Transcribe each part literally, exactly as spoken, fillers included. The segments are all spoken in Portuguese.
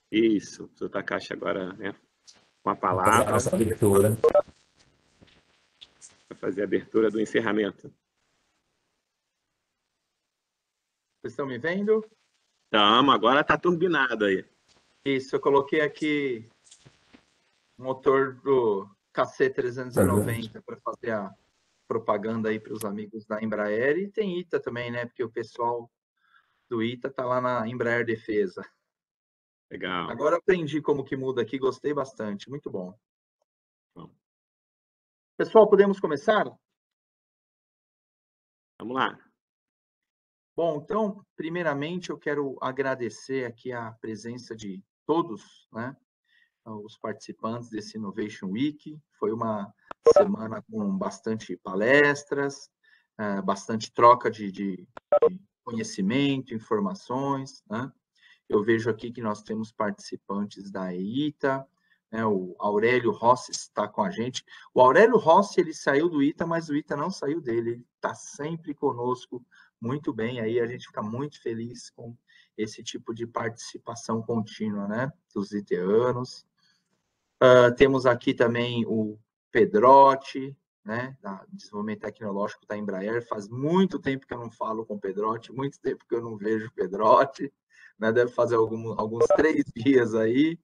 Isso, o Takashi agora, né, com a Vamos fazer a palavra, nossa abertura. para fazer a abertura do encerramento. Vocês estão me vendo? Tamo, agora tá turbinado aí. Isso, eu coloquei aqui o motor do K C trezentos e noventa para fazer a propaganda aí para os amigos da Embraer, e tem I T A também, né? Porque o pessoal do I T A tá lá na Embraer Defesa. Legal. Agora aprendi como que muda aqui, gostei bastante, muito bom. Bom. Pessoal, podemos começar? Vamos lá. Bom, então, primeiramente eu quero agradecer aqui a presença de todos, né? Os participantes desse Innovation Week. Foi uma semana com bastante palestras, bastante troca de, de, de conhecimento, informações, né? Eu vejo aqui que nós temos participantes da I T A, né? O Aurélio Rossi está com a gente. O Aurélio Rossi, ele saiu do I T A, mas o I T A não saiu dele, ele está sempre conosco, muito bem, aí a gente fica muito feliz com esse tipo de participação contínua, né, dos iteanos. Uh, temos aqui também o Pedrotti, né, da Desenvolvimento Tecnológico da Embraer. Faz muito tempo que eu não falo com o Pedrotti, muito tempo que eu não vejo o Pedrotti, né, deve fazer algum, alguns três dias aí.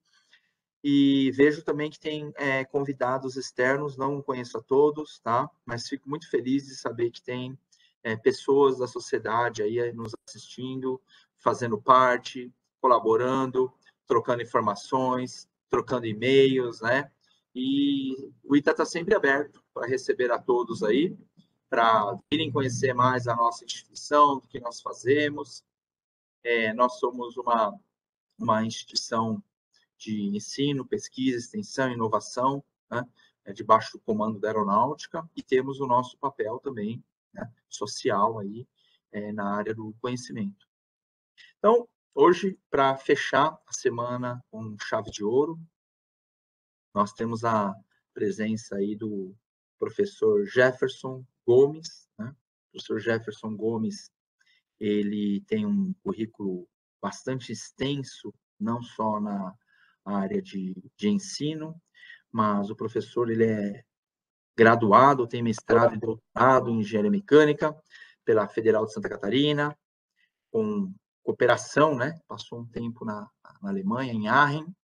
E vejo também que tem é, convidados externos, não conheço a todos, tá? Mas fico muito feliz de saber que tem é, pessoas da sociedade aí nos assistindo, fazendo parte, colaborando, trocando informações, trocando e-mails, né? E o I T A está sempre aberto para receber a todos aí, para virem conhecer mais a nossa instituição, o que nós fazemos. É, nós somos uma, uma instituição de ensino, pesquisa, extensão e inovação, né, debaixo do comando da aeronáutica, e temos o nosso papel também, né, social aí, é, na área do conhecimento. Então, hoje, para fechar a semana com chave de ouro, nós temos a presença aí do professor Jefferson Gomes, né? O professor Jefferson Gomes, ele tem um currículo bastante extenso, não só na área de, de ensino, mas o professor ele é graduado, tem mestrado e doutorado em engenharia mecânica pela Federal de Santa Catarina, com cooperação, né? Passou um tempo na, na Alemanha, em Aachen.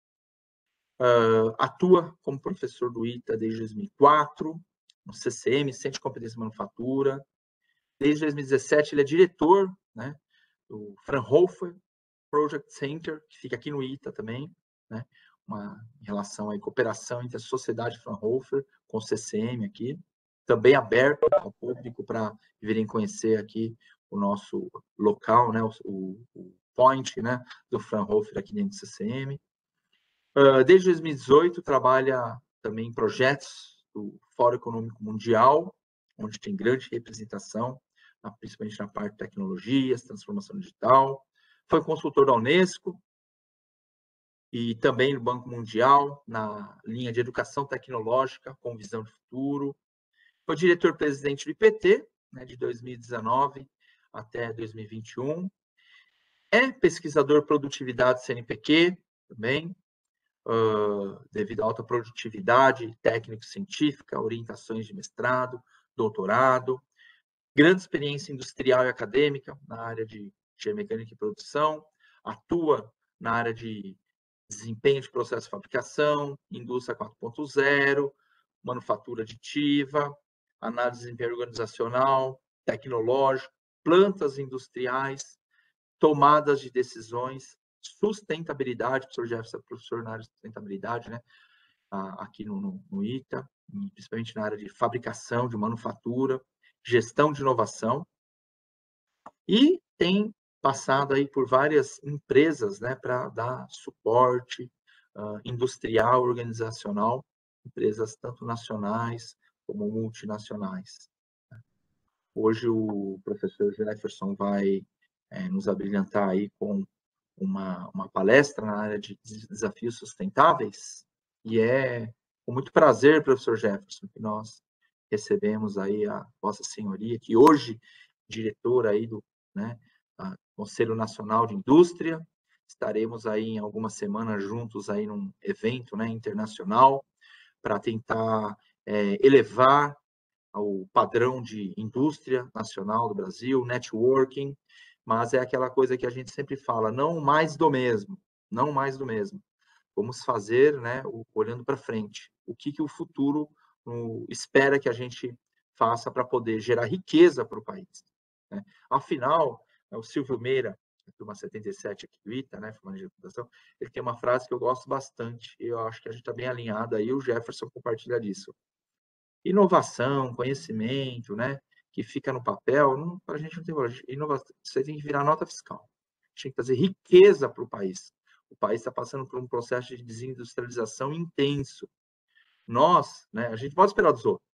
Uh, atua como professor do I T A desde dois mil e quatro, no C C M, Centro de Competência e Manufatura. Desde dois mil e dezessete, ele é diretor, né, do Fraunhofer Project Center, que fica aqui no I T A também, né, uma em relação à cooperação entre a Sociedade Fraunhofer com o C C M aqui, também aberto ao público para virem conhecer aqui o nosso local, né, o, o point, né, do Fraunhofer aqui dentro do C C M. Uh, desde dois mil e dezoito, trabalha também em projetos do Fórum Econômico Mundial, onde tem grande representação, principalmente na parte de tecnologias, transformação digital. Foi consultor da Unesco e também no Banco Mundial, na linha de educação tecnológica com visão de futuro. Foi diretor-presidente do I P T, né, de dois mil e dezenove até dois mil e vinte e um. É pesquisador produtividade C N P Q também, Uh, devido à alta produtividade técnico-científica, orientações de mestrado, doutorado, grande experiência industrial e acadêmica na área de engenharia mecânica e produção, atua na área de desempenho de processo de fabricação, indústria quatro ponto zero, manufatura aditiva, análise de desempenho organizacional, tecnológico, plantas industriais, tomadas de decisões, sustentabilidade, o professor Jefferson é professor na área de sustentabilidade, né? Aqui no, no, no I T A, principalmente na área de fabricação, de manufatura, gestão de inovação, e tem passado aí por várias empresas, né, para dar suporte uh, industrial, organizacional, empresas tanto nacionais como multinacionais. Hoje o professor Jefferson vai é, nos abrilhantar aí com uma, uma palestra na área de desafios sustentáveis, e é com muito prazer, professor Jefferson, que nós recebemos aí a Vossa Senhoria, que hoje diretor aí do, né, Conselho Nacional de Indústria, estaremos aí em algumas semanas juntos aí num evento, né, internacional, para tentar é, elevar o padrão de indústria nacional do Brasil, networking, mas é aquela coisa que a gente sempre fala, não mais do mesmo, não mais do mesmo. Vamos fazer, né, olhando para frente, o que, que o futuro um, espera que a gente faça para poder gerar riqueza para o país. Né? Afinal, o Silvio Meira, turma setenta e sete aqui do ITA, né, Formando de Reputação, ele tem uma frase que eu gosto bastante, e eu acho que a gente está bem alinhado aí, o Jefferson compartilha disso. Inovação, conhecimento, né, que fica no papel, para a gente não tem valor. Inovação, você tem que virar nota fiscal. A gente tem que trazer riqueza para o país. O país está passando por um processo de desindustrialização intenso. Nós, né, a gente pode esperar dos outros.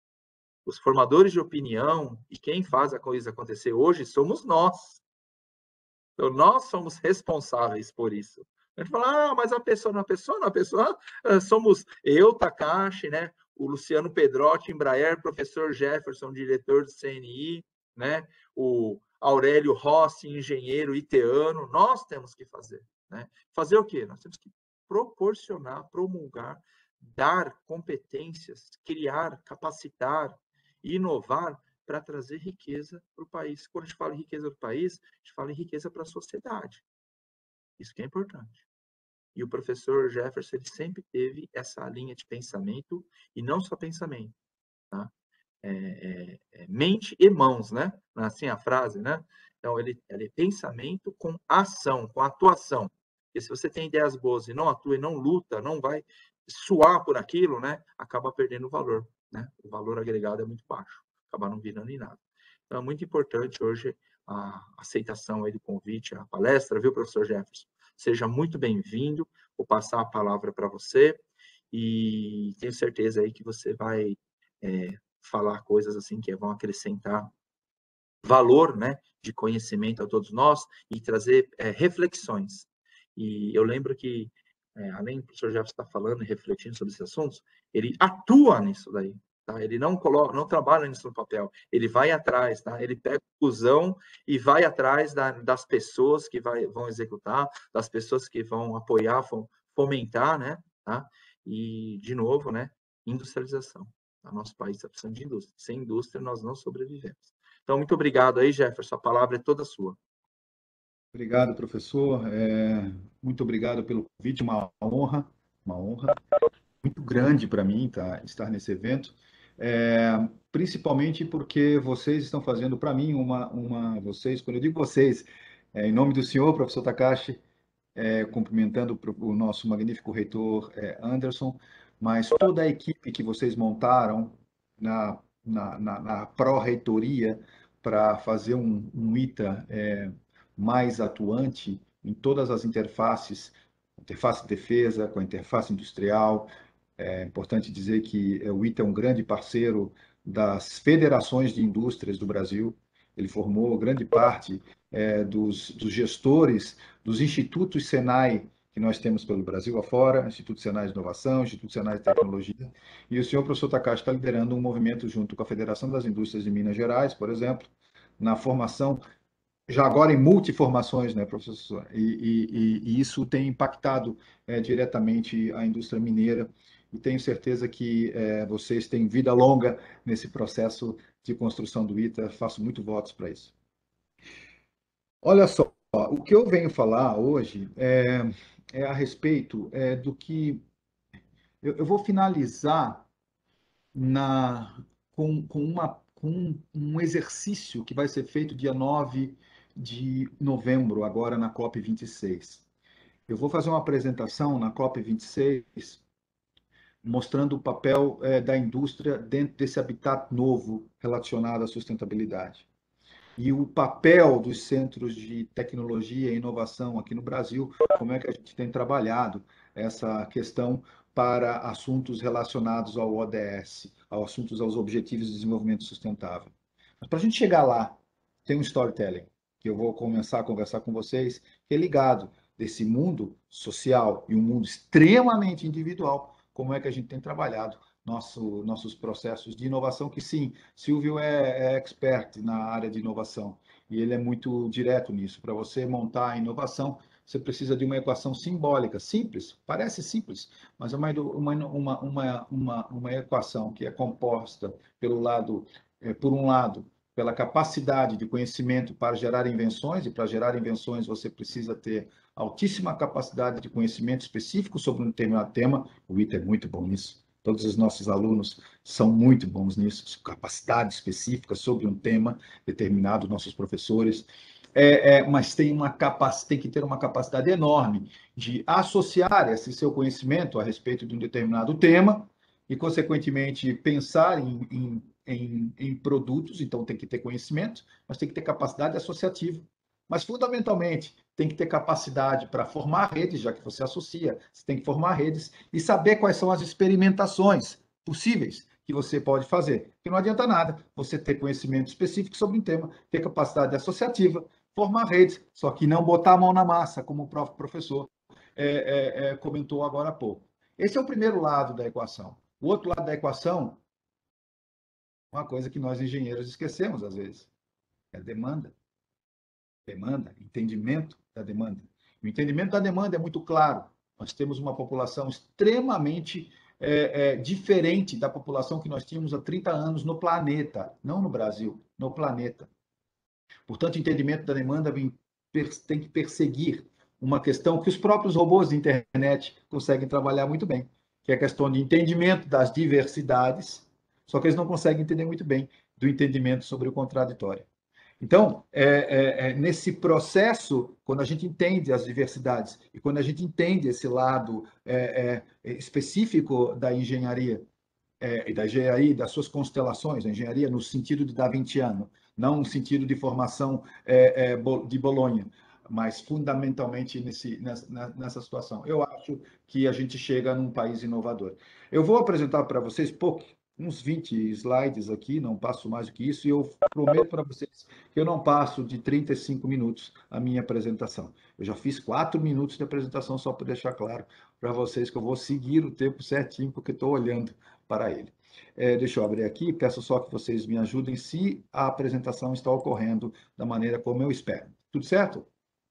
Os formadores de opinião e quem faz a coisa acontecer hoje somos nós. Então, nós somos responsáveis por isso. A gente fala, ah, mas a pessoa não, a pessoa não, a pessoa somos eu, Takashi, né? O Luciano Pedrotti, Embraer, professor Jefferson, diretor do C N I, né? O Aurélio Rossi, engenheiro iteano, nós temos que fazer. Né? Fazer o quê? Nós temos que proporcionar, promulgar, dar competências, criar, capacitar, inovar para trazer riqueza para o país. Quando a gente fala em riqueza do país, a gente fala em riqueza para a sociedade. Isso que é importante. E o professor Jefferson ele sempre teve essa linha de pensamento, e não só pensamento, tá? É, é, é mente e mãos, né? Assim a frase, né? Então, ele, ele é pensamento com ação, com atuação. Porque se você tem ideias boas e não atua e não luta, não vai suar por aquilo, né? Acaba perdendo o valor, né? O valor agregado é muito baixo, acaba não virando em nada. Então, é muito importante hoje a aceitação aí do convite à palestra, viu, professor Jefferson? Seja muito bem-vindo, vou passar a palavra para você e tenho certeza aí que você vai é, falar coisas assim que vão acrescentar valor, né, de conhecimento a todos nós e trazer é, reflexões. E eu lembro que, é, além do professor Jefferson estar falando e refletindo sobre esses assuntos, ele atua nisso daí. Tá? Ele não coloca, não trabalha nisso no papel, ele vai atrás, tá? Ele pega o fusão e vai atrás da, das pessoas que vai, vão executar, das pessoas que vão apoiar, vão fomentar, né? Tá? E, de novo, né? Industrialização. O nosso país está precisando de indústria. Sem indústria, nós não sobrevivemos. Então, muito obrigado aí, Jefferson. A palavra é toda sua. Obrigado, professor. É, muito obrigado pelo convite. Uma honra, uma honra muito grande para mim tá, estar nesse evento. É, principalmente porque vocês estão fazendo para mim uma, uma. Vocês, quando eu digo vocês, é, em nome do senhor, professor Takashi, é, cumprimentando o nosso magnífico reitor é, Anderson, mas toda a equipe que vocês montaram na, na, na, na pró-reitoria para fazer um, um ITA é, mais atuante em todas as interfaces, interface de defesa, com a interface industrial. É importante dizer que o ITA é um grande parceiro das federações de indústrias do Brasil. Ele formou grande parte é, dos, dos gestores dos institutos Senai que nós temos pelo Brasil afora, Instituto Senai de Inovação, Instituto Senai de Tecnologia. E o senhor professor Takashi está liderando um movimento junto com a Federação das Indústrias de Minas Gerais, por exemplo, na formação, já agora em multiformações, né, professor? E, e, e isso tem impactado é, diretamente a indústria mineira. E tenho certeza que é, vocês têm vida longa nesse processo de construção do ITA. Faço muito votos para isso. Olha só, o que eu venho falar hoje é, é a respeito é, do que eu, eu vou finalizar na, com, com, uma, com um exercício que vai ser feito dia nove de novembro, agora na COP vinte e seis. Eu vou fazer uma apresentação na COP vinte e seis mostrando o papel é, da indústria dentro desse habitat novo relacionado à sustentabilidade. E o papel dos centros de tecnologia e inovação aqui no Brasil, como é que a gente tem trabalhado essa questão para assuntos relacionados ao O D S, aos assuntos aos Objetivos de Desenvolvimento Sustentável. Mas para a gente chegar lá, tem um storytelling que eu vou começar a conversar com vocês, que é ligado desse mundo social e um mundo extremamente individual, como é que a gente tem trabalhado nosso, nossos processos de inovação, que sim, Silvio é, é expert na área de inovação, e ele é muito direto nisso. Para você montar a inovação, você precisa de uma equação simbólica, simples, parece simples, mas é uma, uma, uma, uma, uma, uma equação que é composta pelo lado, é, por um lado, pela capacidade de conhecimento para gerar invenções, e para gerar invenções você precisa ter altíssima capacidade de conhecimento específico sobre um determinado tema. O I T é muito bom nisso. Todos os nossos alunos são muito bons nisso, capacidade específica sobre um tema determinado, nossos professores. É, é, mas tem, uma capac... tem que ter uma capacidade enorme de associar esse seu conhecimento a respeito de um determinado tema e, consequentemente, pensar em, em Em, em produtos, então tem que ter conhecimento, mas tem que ter capacidade associativa. Mas, fundamentalmente, tem que ter capacidade para formar redes, já que você associa, você tem que formar redes e saber quais são as experimentações possíveis que você pode fazer. Porque não adianta nada você ter conhecimento específico sobre um tema, ter capacidade associativa, formar redes, só que não botar a mão na massa, como o próprio professor é, é, é, comentou agora há pouco. Esse é o primeiro lado da equação. O outro lado da equação, uma coisa que nós engenheiros esquecemos às vezes, é a demanda. Demanda, entendimento da demanda. O entendimento da demanda é muito claro. Nós temos uma população extremamente é, é, diferente da população que nós tínhamos há trinta anos no planeta, não no Brasil, no planeta. Portanto, o entendimento da demanda vem, tem que perseguir uma questão que os próprios robôs de internet conseguem trabalhar muito bem, que é a questão de entendimento das diversidades, só que eles não conseguem entender muito bem do entendimento sobre o contraditório. Então, é, é, é, nesse processo, quando a gente entende as diversidades e quando a gente entende esse lado é, é, específico da engenharia, é, e da engenharia, das suas constelações, a engenharia no sentido de Da Vinciano, não no sentido de formação é, é, de Bolonha, mas fundamentalmente nesse, nessa, nessa situação. Eu acho que a gente chega num país inovador. Eu vou apresentar para vocês pouco, uns vinte slides aqui, não passo mais do que isso, e eu prometo para vocês que eu não passo de trinta e cinco minutos a minha apresentação. Eu já fiz quatro minutos de apresentação, só para deixar claro para vocês que eu vou seguir o tempo certinho, porque estou olhando para ele. É, deixa eu abrir aqui, peço só que vocês me ajudem se a apresentação está ocorrendo da maneira como eu espero. Tudo certo?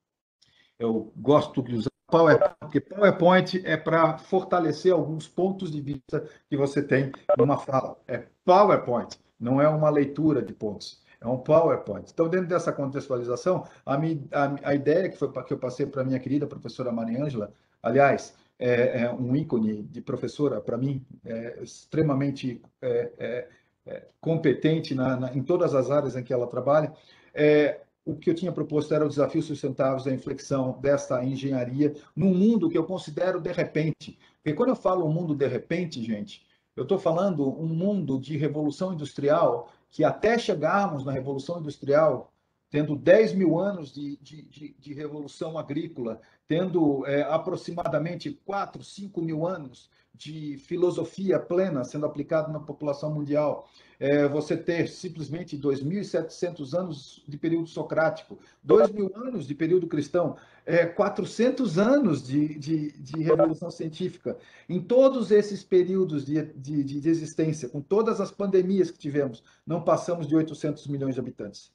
Eu gosto de usar PowerPoint, porque PowerPoint é para fortalecer alguns pontos de vista que você tem numa fala. É PowerPoint, não é uma leitura de pontos, é um PowerPoint. Então, dentro dessa contextualização, a, minha, a, a ideia que, foi, que eu passei para a minha querida professora Mariângela, aliás, é, é um ícone de professora, para mim, é extremamente é, é, é, competente na, na, em todas as áreas em que ela trabalha, é, o que eu tinha proposto era o desafio sustentável da inflexão desta engenharia num mundo que eu considero de repente. Porque quando eu falo um mundo de repente, gente, eu estou falando um mundo de revolução industrial que até chegarmos na revolução industrial, tendo dez mil anos de, de, de, de revolução agrícola, tendo é, aproximadamente quatro, cinco mil anos de filosofia plena sendo aplicada na população mundial, é, você ter simplesmente dois mil e setecentos anos de período socrático, dois mil anos de período cristão, é, quatrocentos anos de, de, de revolução científica. Em todos esses períodos de, de, de existência, com todas as pandemias que tivemos, não passamos de oitocentos milhões de habitantes.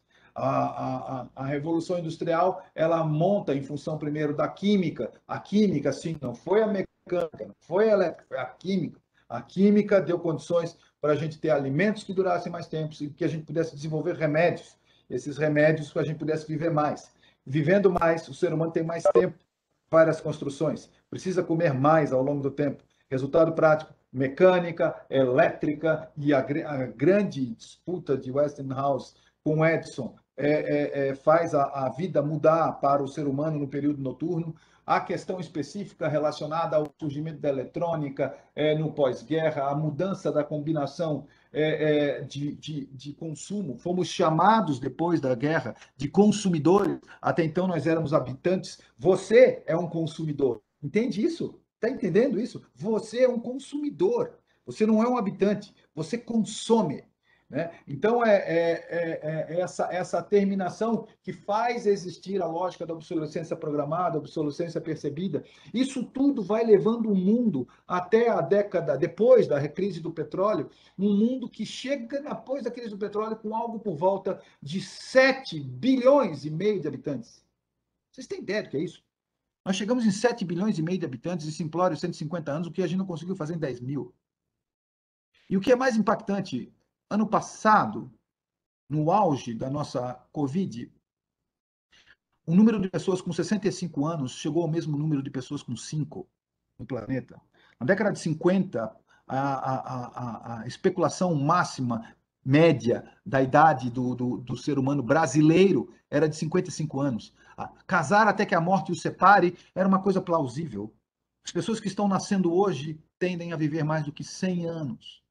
A, a, a Revolução Industrial, ela monta em função, primeiro, da química. A química, sim, não foi a mecânica, não foi a elétrica, foi a química. A química deu condições para a gente ter alimentos que durassem mais tempo e que a gente pudesse desenvolver remédios. Esses remédios que a gente pudesse viver mais. Vivendo mais, o ser humano tem mais tempo para as construções. Precisa comer mais ao longo do tempo. Resultado prático, mecânica, elétrica e a, a grande disputa de Westinghouse com Edison é, é, é, faz a, a vida mudar para o ser humano no período noturno. A questão específica relacionada ao surgimento da eletrônica é, no pós-guerra, a mudança da combinação é, é, de, de, de consumo. Fomos chamados, depois da guerra, de consumidores. Até então nós éramos habitantes. Você é um consumidor. Entende isso? Está entendendo isso? Você é um consumidor. Você não é um habitante. Você consome. Né? Então, é, é, é, é essa, essa terminação que faz existir a lógica da obsolescência programada, obsolescência percebida. Isso tudo vai levando o mundo até a década, depois da crise do petróleo, um mundo que chega depois da crise do petróleo com algo por volta de sete bilhões e meio de habitantes. Vocês têm ideia do que é isso? Nós chegamos em sete bilhões e meio de habitantes, em simplórios cento e cinquenta anos, o que a gente não conseguiu fazer em dez mil. E o que é mais impactante, ano passado, no auge da nossa Covid, o número de pessoas com sessenta e cinco anos chegou ao mesmo número de pessoas com cinco no planeta. Na década de cinquenta, a, a, a, a especulação máxima, média, da idade do, do, do ser humano brasileiro era de cinquenta e cinco anos. Casar até que a morte os separe era uma coisa plausível. As pessoas que estão nascendo hoje tendem a viver mais do que cem anos.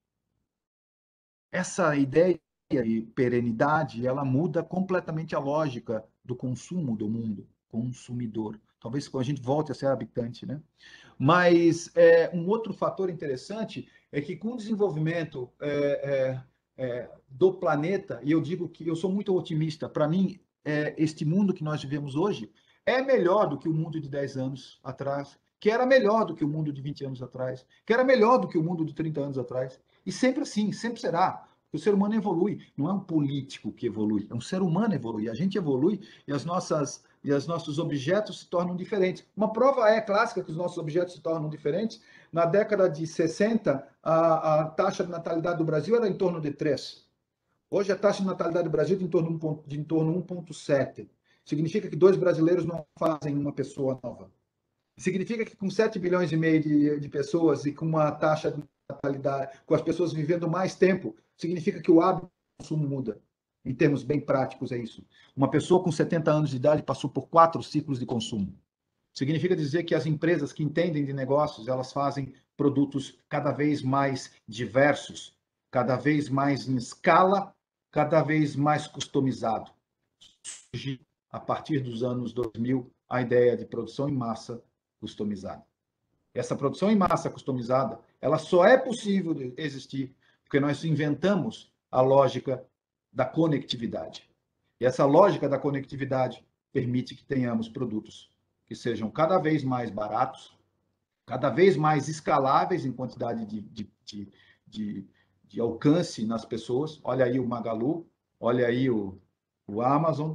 Essa ideia de perenidade, ela muda completamente a lógica do consumo do mundo, consumidor. Talvez a gente volte a ser habitante, né? Mas é, um outro fator interessante é que com o desenvolvimento é, é, é, do planeta, e eu digo que eu sou muito otimista, para mim, é, este mundo que nós vivemos hoje é melhor do que o mundo de dez anos atrás, que era melhor do que o mundo de vinte anos atrás, que era melhor do que o mundo de trinta anos atrás. E sempre assim, sempre será. O ser humano evolui, não é um político que evolui, é um ser humano evolui. A gente evolui e as nossas e os nossos objetos se tornam diferentes. Uma prova é clássica que os nossos objetos se tornam diferentes. Na década de sessenta, a, a taxa de natalidade do Brasil era em torno de três. Hoje a taxa de natalidade do Brasil é de em torno de um vírgula sete. Significa que dois brasileiros não fazem uma pessoa nova. Significa que com sete bilhões e meio de, de pessoas e com uma taxa de natalidade, com as pessoas vivendo mais tempo, significa que o hábito de consumo muda. Em termos bem práticos, é isso. Uma pessoa com setenta anos de idade passou por quatro ciclos de consumo. Significa dizer que as empresas que entendem de negócios, elas fazem produtos cada vez mais diversos, cada vez mais em escala, cada vez mais customizado. Surge, a partir dos anos dois mil, a ideia de produção em massa customizada. Essa produção em massa customizada, ela só é possível de existir porque nós inventamos a lógica da conectividade. E essa lógica da conectividade permite que tenhamos produtos que sejam cada vez mais baratos, cada vez mais escaláveis em quantidade de, de, de, de, de alcance nas pessoas. Olha aí o Magalu, olha aí o, o Amazon,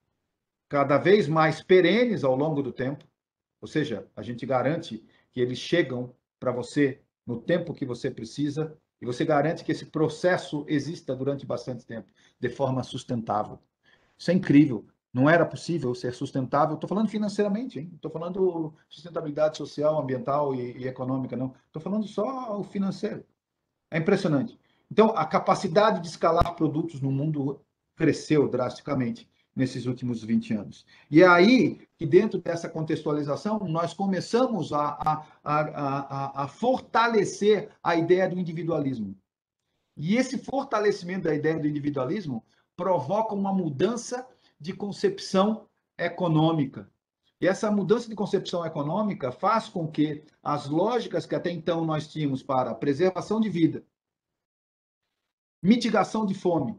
cada vez mais perenes ao longo do tempo, ou seja, a gente garante que eles chegam para você no tempo que você precisa e você garante que esse processo exista durante bastante tempo, de forma sustentável. Isso é incrível. Não era possível ser sustentável. Estou falando financeiramente, hein? Estou falando sustentabilidade social, ambiental e, e econômica, não. Estou falando só o financeiro. É impressionante. Então, a capacidade de escalar produtos no mundo cresceu drasticamente nesses últimos vinte anos. E é aí que, dentro dessa contextualização, nós começamos a, a, a, a, a fortalecer a ideia do individualismo. E esse fortalecimento da ideia do individualismo provoca uma mudança de concepção econômica. E essa mudança de concepção econômica faz com que as lógicas que até então nós tínhamos para preservação de vida, mitigação de fome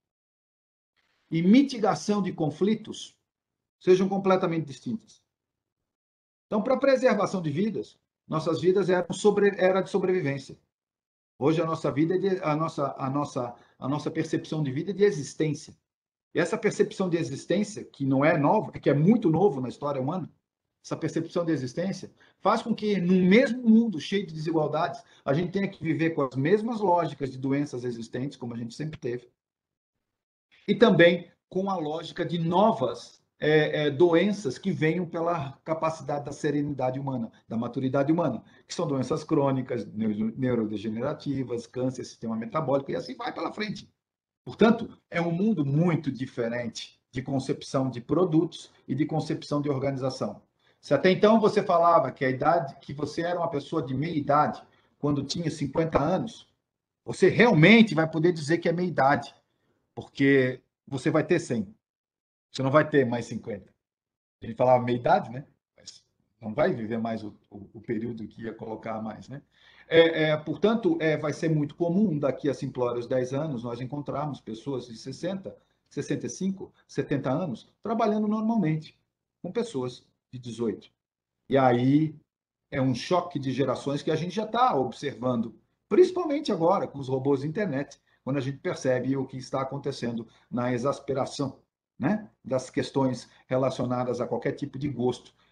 e mitigação de conflitos sejam completamente distintas. Então, para a preservação de vidas, nossas vidas eram sobre, era de sobrevivência. Hoje a nossa vida é de, a nossa a nossa a nossa percepção de vida é de existência. E essa percepção de existência, que não é nova, que é muito novo na história humana, essa percepção de existência faz com que, no mesmo mundo cheio de desigualdades, a gente tenha que viver com as mesmas lógicas de doenças existentes, como a gente sempre teve, e também com a lógica de novas é, é, doenças que venham pela capacidade da serenidade humana, da maturidade humana, que são doenças crônicas, neurodegenerativas, câncer, sistema metabólico, e assim vai pela frente. Portanto, é um mundo muito diferente de concepção de produtos e de concepção de organização. Se até então você falava que a idade, que você era uma pessoa de meia idade quando tinha cinquenta anos, você realmente vai poder dizer que é meia idade, porque você vai ter cem. Você não vai ter mais cinquenta. A gente falava meia idade, né? Mas não vai viver mais o, o, o período que ia colocar mais, né? É, é, portanto, é, vai ser muito comum daqui a simplórios dez anos nós encontrarmos pessoas de sessenta, sessenta e cinco, setenta anos trabalhando normalmente com pessoas de dezoito. E aí é um choque de gerações que a gente já está observando, principalmente agora com os robôs de internet, quando a gente percebe o que está acontecendo na exasperação, né, das questões relacionadas a qualquer tipo de gosto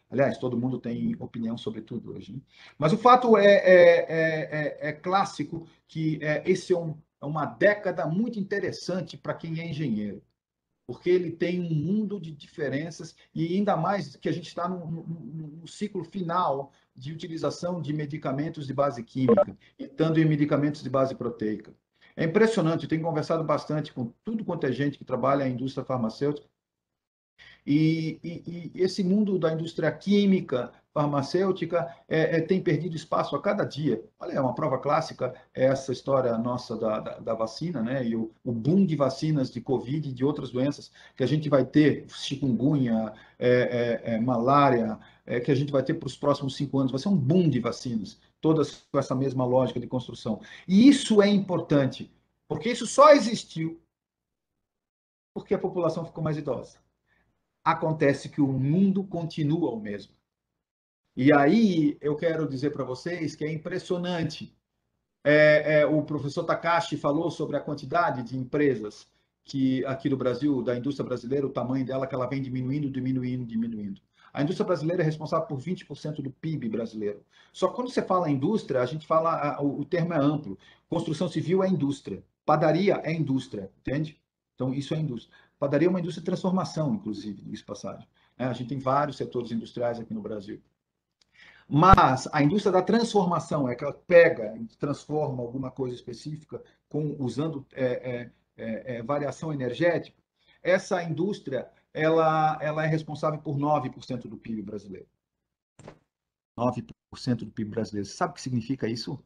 Aliás, todo mundo tem opinião sobre tudo hoje, né? Mas o fato é, é, é, é, é clássico que é, esse é, um, é uma década muito interessante para quem é engenheiro, porque ele tem um mundo de diferenças e ainda mais que a gente está no, no, no ciclo final de utilização de medicamentos de base química, entrando em medicamentos de base proteica. É impressionante, eu tenho conversado bastante com tudo quanto é gente que trabalha na indústria farmacêutica, e, e, e esse mundo da indústria química, farmacêutica, é, é, tem perdido espaço a cada dia. Olha, é uma prova clássica é essa história nossa da, da, da vacina, né? E o, o boom de vacinas de Covid e de outras doenças que a gente vai ter, chikungunya, é, é, é, malária, é, que a gente vai ter para os próximos cinco anos. Vai ser um boom de vacinas, todas com essa mesma lógica de construção. E isso é importante, porque isso só existiu porque a população ficou mais idosa. Acontece que o mundo continua o mesmo. E aí eu quero dizer para vocês que é impressionante. É, é, o professor Takashi falou sobre a quantidade de empresas que aqui no Brasil, da indústria brasileira, o tamanho dela, que ela vem diminuindo, diminuindo, diminuindo. A indústria brasileira é responsável por vinte por cento do P I B brasileiro. Só que quando você fala indústria, a gente fala, o termo é amplo. Construção civil é indústria. Padaria é indústria, entende? Então, isso é indústria. Padaria é uma indústria de transformação, inclusive, diga-se de passagem. A gente tem vários setores industriais aqui no Brasil. Mas a indústria da transformação é que ela pega e transforma alguma coisa específica com, usando é, é, é, é, variação energética. Essa indústria ela, ela é responsável por nove por cento do P I B brasileiro. nove por cento do P I B brasileiro. Você sabe o que significa isso?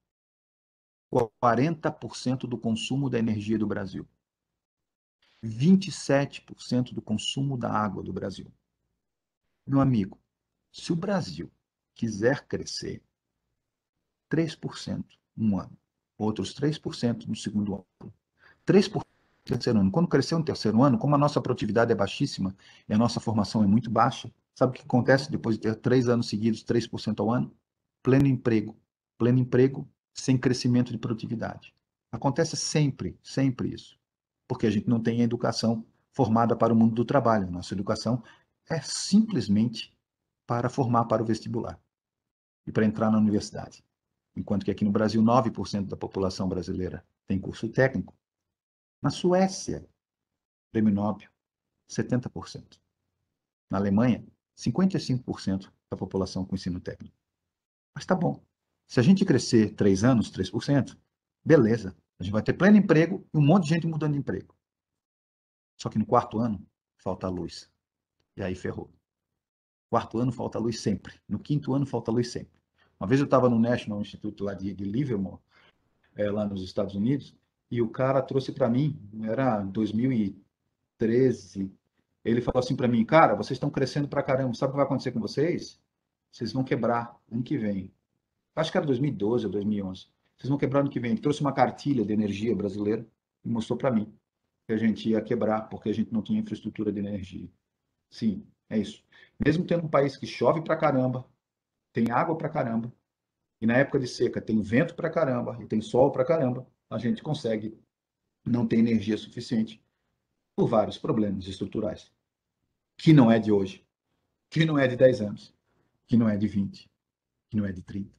quarenta por cento do consumo da energia do Brasil. vinte e sete por cento do consumo da água do Brasil. Meu amigo, se o Brasil quiser crescer três por cento um ano, outros três por cento no segundo ano, três por cento no terceiro ano. Quando crescer no terceiro ano, como a nossa produtividade é baixíssima e a nossa formação é muito baixa, sabe o que acontece depois de ter três anos seguidos, três por cento ao ano? Pleno emprego. Pleno emprego sem crescimento de produtividade. Acontece sempre, sempre isso. Porque a gente não tem a educação formada para o mundo do trabalho. Nossa educação é simplesmente para formar para o vestibular e para entrar na universidade. Enquanto que aqui no Brasil, nove por cento da população brasileira tem curso técnico. Na Suécia, prêmio Nobel, setenta por cento. Na Alemanha, cinquenta e cinco por cento da população com ensino técnico. Mas tá bom. Se a gente crescer três anos, três por cento, beleza. A gente vai ter pleno emprego e um monte de gente mudando de emprego. Só que no quarto ano, falta luz. E aí ferrou. Quarto ano, falta luz sempre. No quinto ano, falta luz sempre. Uma vez eu estava no National Institute lá de, de Livermore, é, lá nos Estados Unidos, e o cara trouxe para mim, era dois mil e treze, ele falou assim para mim, cara, vocês estão crescendo para caramba, sabe o que vai acontecer com vocês? Vocês vão quebrar ano que vem. Acho que era dois mil e doze ou dois mil e onze. Vocês vão quebrar ano que vem. Ele trouxe uma cartilha de energia brasileira e mostrou para mim que a gente ia quebrar porque a gente não tinha infraestrutura de energia. Sim, é isso. Mesmo tendo um país que chove para caramba, tem água para caramba, e na época de seca tem vento para caramba, e tem sol para caramba, a gente consegue não ter energia suficiente por vários problemas estruturais, que não é de hoje, que não é de dez anos, que não é de vinte, que não é de trinta.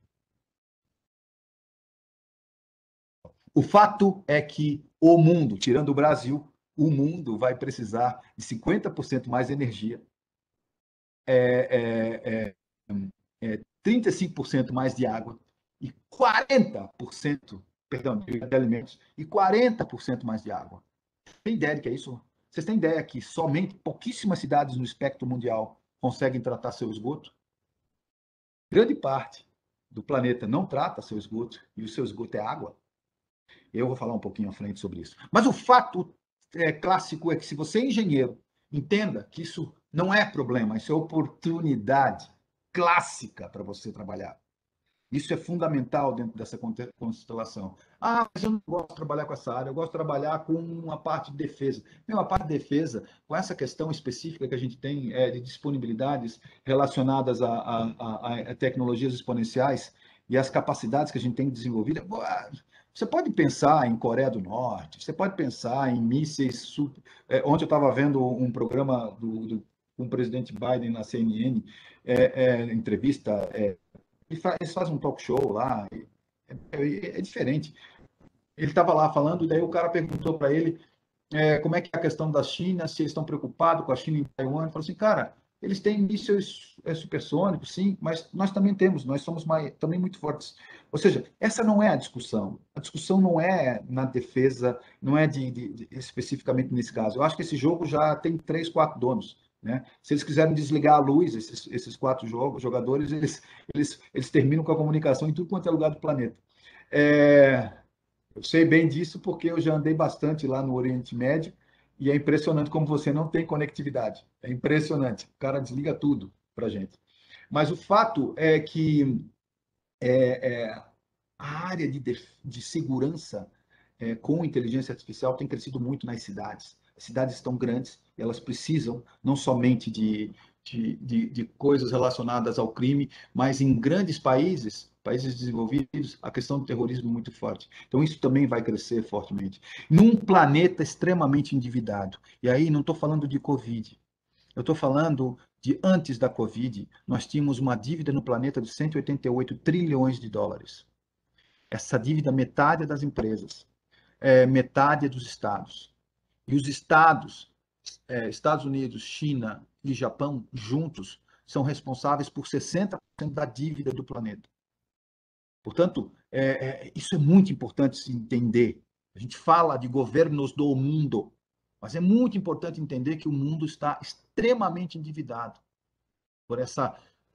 O fato é que o mundo, tirando o Brasil, o mundo vai precisar de cinquenta por cento mais energia, é, é, é, é, trinta e cinco por cento mais de água e quarenta por cento, perdão, de alimentos e quarenta por cento mais de água. Tem ideia de que é isso? Vocês têm ideia que somente pouquíssimas cidades no espectro mundial conseguem tratar seu esgoto? Grande parte do planeta não trata seu esgoto e o seu esgoto é água. Eu vou falar um pouquinho à frente sobre isso. Mas o fato é, clássico é que se você é engenheiro, entenda que isso não é problema, isso é oportunidade clássica para você trabalhar. Isso é fundamental dentro dessa constelação. Ah, mas eu não gosto de trabalhar com essa área, eu gosto de trabalhar com a parte de defesa. Não, a parte de defesa, com essa questão específica que a gente tem é, de disponibilidades relacionadas a, a, a, a tecnologias exponenciais e as capacidades que a gente tem desenvolvida, você pode pensar em Coreia do Norte, você pode pensar em mísseis super... Ontem eu estava vendo um programa do, do com o presidente Biden na C N N, é, é, entrevista, é, eles fazem um talk show lá, é, é diferente. Ele estava lá falando, e daí o cara perguntou para ele é, como é que é a questão da China, se eles estão preocupados com a China em Taiwan. Ele falou assim, cara, eles têm mísseis é, supersônicos, sim, mas nós também temos, nós somos mais, também muito fortes. Ou seja, essa não é a discussão. A discussão não é na defesa, não é de, de, de, especificamente nesse caso. Eu acho que esse jogo já tem três, quatro donos. Né? Se eles quiserem desligar a luz, esses, esses quatro jogos, jogadores, eles, eles, eles terminam com a comunicação em tudo quanto é lugar do planeta. É, eu sei bem disso porque eu já andei bastante lá no Oriente Médio e é impressionante como você não tem conectividade. É impressionante. O cara desliga tudo para gente. Mas o fato é que é, é, a área de, de segurança é, com inteligência artificial tem crescido muito nas cidades. As cidades estão grandes e elas precisam não somente de, de, de, de coisas relacionadas ao crime, mas em grandes países, países desenvolvidos, a questão do terrorismo é muito forte. Então, isso também vai crescer fortemente. Num planeta extremamente endividado, e aí não estou falando de Covid, eu estou falando de antes da Covid, nós tínhamos uma dívida no planeta de cento e oitenta e oito trilhões de dólares. Essa dívida, metade é das empresas, é, metade é dos estados. E os estados, é, Estados Unidos, China e Japão, juntos, são responsáveis por sessenta por cento da dívida do planeta. Portanto, é, é, isso é muito importante se entender. A gente fala de governos do mundo, mas é muito importante entender que o mundo está extremamente endividado por essa,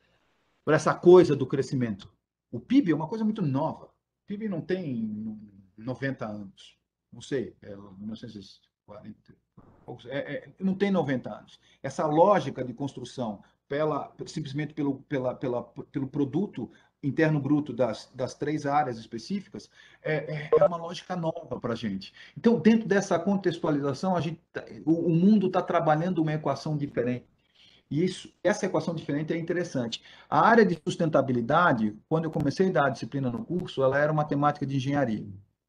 por essa coisa do crescimento. O P I B é uma coisa muito nova. O P I B não tem noventa anos. Não sei, é mil novecentos e quarenta. É, é, não tem noventa anos. Essa lógica de construção, pela, simplesmente pelo, pela, pela, pelo produto interno bruto das, das três áreas específicas, é, é uma lógica nova para a gente. Então, dentro dessa contextualização, a gente, o, o mundo está trabalhando uma equação diferente. E isso, essa equação diferente é interessante. A área de sustentabilidade, quando eu comecei a dar a disciplina no curso, ela era uma temática de engenharia.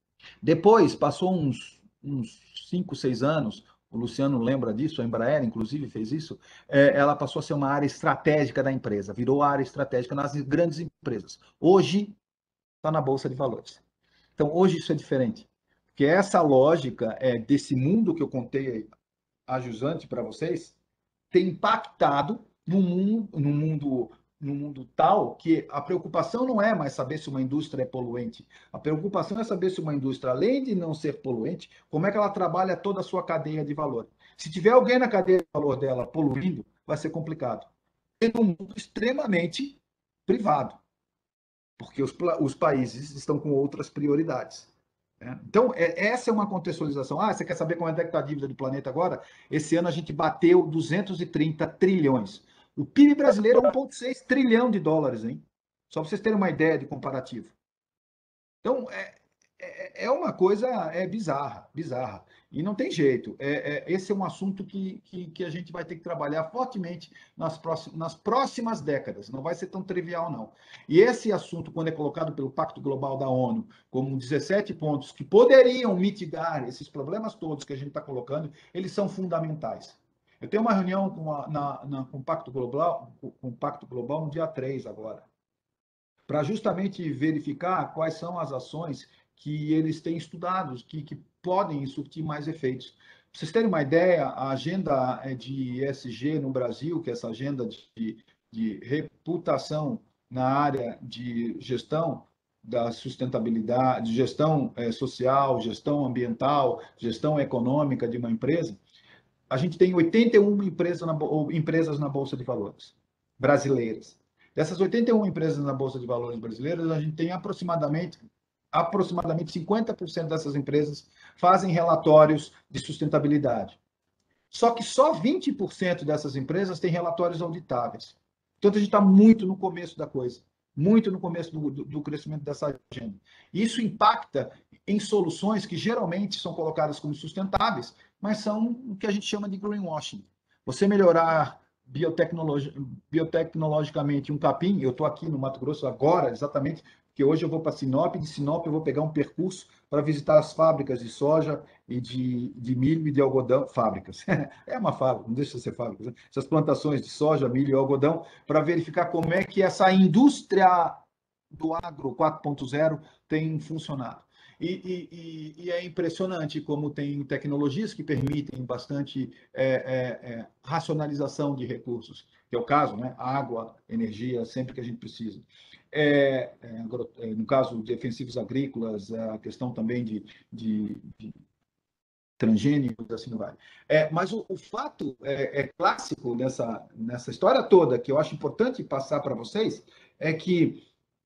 Depois, passou uns, uns cinco, seis anos, o Luciano lembra disso, a Embraer, inclusive, fez isso, é, ela passou a ser uma área estratégica da empresa, virou área estratégica nas grandes empresas. Hoje, está na Bolsa de Valores. Então, hoje isso é diferente. Porque essa lógica é, desse mundo que eu contei a jusante para vocês, tem impactado no mundo, no mundo, no mundo tal que a preocupação não é mais saber se uma indústria é poluente. A preocupação é saber se uma indústria, além de não ser poluente, como é que ela trabalha toda a sua cadeia de valor. Se tiver alguém na cadeia de valor dela poluindo, vai ser complicado. É um mundo extremamente privado, porque os, os países estão com outras prioridades. Então, essa é uma contextualização. Ah, você quer saber como é que está a dívida do planeta agora? Esse ano a gente bateu duzentos e trinta trilhões. O P I B brasileiro é um vírgula seis trilhão de dólares, hein? Só para vocês terem uma ideia de comparativo. Então, é, é, é uma coisa é bizarra, bizarra. E não tem jeito. É, é, esse é um assunto que, que, que a gente vai ter que trabalhar fortemente nas próximas, nas próximas décadas. Não vai ser tão trivial, não. E esse assunto, quando é colocado pelo Pacto Global da ONU como dezessete pontos que poderiam mitigar esses problemas todos que a gente está colocando, eles são fundamentais. Eu tenho uma reunião com, a, na, na, com, o Pacto Global, com o Pacto Global no dia três agora, para justamente verificar quais são as ações que eles têm estudado, que, que podem surtir mais efeitos. Para vocês terem uma ideia, a agenda de E S G no Brasil, que é essa agenda de, de reputação na área de gestão da sustentabilidade, gestão é, social, gestão ambiental, gestão econômica de uma empresa, a gente tem oitenta e uma empresas na, empresas na Bolsa de Valores brasileiras. Dessas oitenta e uma empresas na Bolsa de Valores brasileiras, a gente tem aproximadamente aproximadamente cinquenta por cento dessas empresas fazem relatórios de sustentabilidade. Só que só vinte por cento dessas empresas têm relatórios auditáveis. Então, a gente está muito no começo da coisa, muito no começo do, do, do crescimento dessa agenda. Isso impacta em soluções que geralmente são colocadas como sustentáveis, mas são o que a gente chama de greenwashing. Você melhorar biotecnologi biotecnologicamente um capim. Eu estou aqui no Mato Grosso agora, exatamente, porque hoje eu vou para Sinop, de Sinop eu vou pegar um percurso para visitar as fábricas de soja e de, de milho e de algodão, fábricas, é uma fábrica, não deixa de ser fábrica, né? Essas plantações de soja, milho e algodão, para verificar como é que essa indústria do agro quatro ponto zero tem funcionado. E, e, e, é impressionante como tem tecnologias que permitem bastante é, é, é, racionalização de recursos, que é o caso, né? Água, energia, sempre que a gente precisa. É, é, no caso de defensivos agrícolas, a questão também de, de, de transgênicos, assim vai. É, mas o, o fato é, é clássico nessa, nessa história toda, que eu acho importante passar para vocês, é que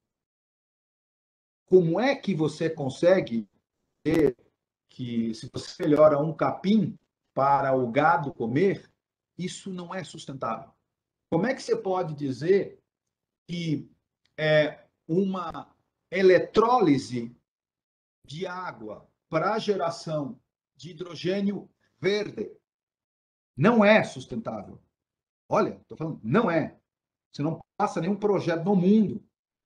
como é que você consegue ter que, se você melhora um capim para o gado comer, isso não é sustentável. Como é que você pode dizer que é uma eletrólise de água para a geração de hidrogênio verde não é sustentável? Olha, estou falando, não é. Você não passa nenhum projeto no mundo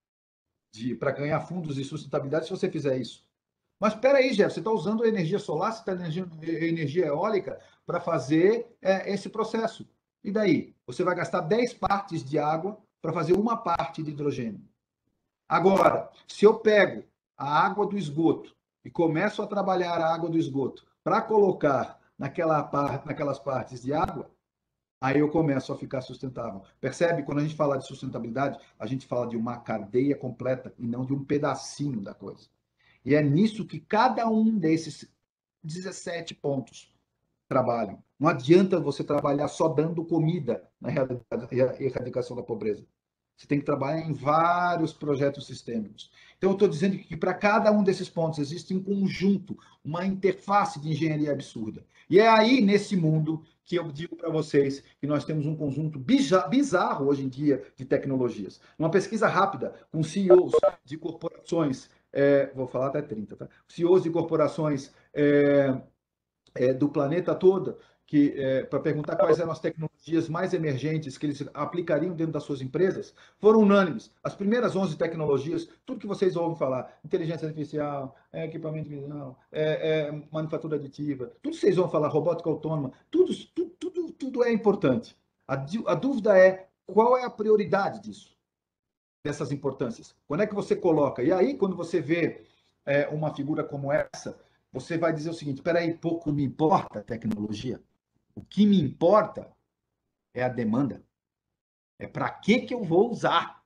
para ganhar fundos de sustentabilidade se você fizer isso. Mas espera aí, Jeff, você está usando energia solar, você está usando energia, energia eólica para fazer é, esse processo. E daí? Você vai gastar dez partes de água para fazer uma parte de hidrogênio. Agora, se eu pego a água do esgoto e começo a trabalhar a água do esgoto para colocar naquela, naquelas partes de água, aí eu começo a ficar sustentável. Percebe? Quando a gente fala de sustentabilidade, a gente fala de uma cadeia completa e não de um pedacinho da coisa. E é nisso que cada um desses dezessete pontos trabalham. Não adianta você trabalhar só dando comida na erradicação da pobreza. Você tem que trabalhar em vários projetos sistêmicos. Então, eu estou dizendo que para cada um desses pontos existe um conjunto, uma interface de engenharia absurda. E é aí, nesse mundo, que eu digo para vocês que nós temos um conjunto bizarro hoje em dia de tecnologias. Uma pesquisa rápida com C E Os de corporações, é, vou falar até trinta, tá? C E Os de corporações é, é, do planeta todo, que é, para perguntar quais eram as tecnologias mais emergentes que eles aplicariam dentro das suas empresas, foram unânimes. As primeiras onze tecnologias, tudo que vocês ouvem falar, inteligência artificial, é, equipamento visual, é, é, manufatura aditiva, tudo que vocês vão falar, robótica autônoma, tudo, tudo, tudo, tudo é importante. A, a dúvida é qual é a prioridade disso, dessas importâncias. Quando é que você coloca? E aí, quando você vê é, uma figura como essa, você vai dizer o seguinte: espera aí, pouco me importa a tecnologia. O que me importa é a demanda. É para que que eu vou usar.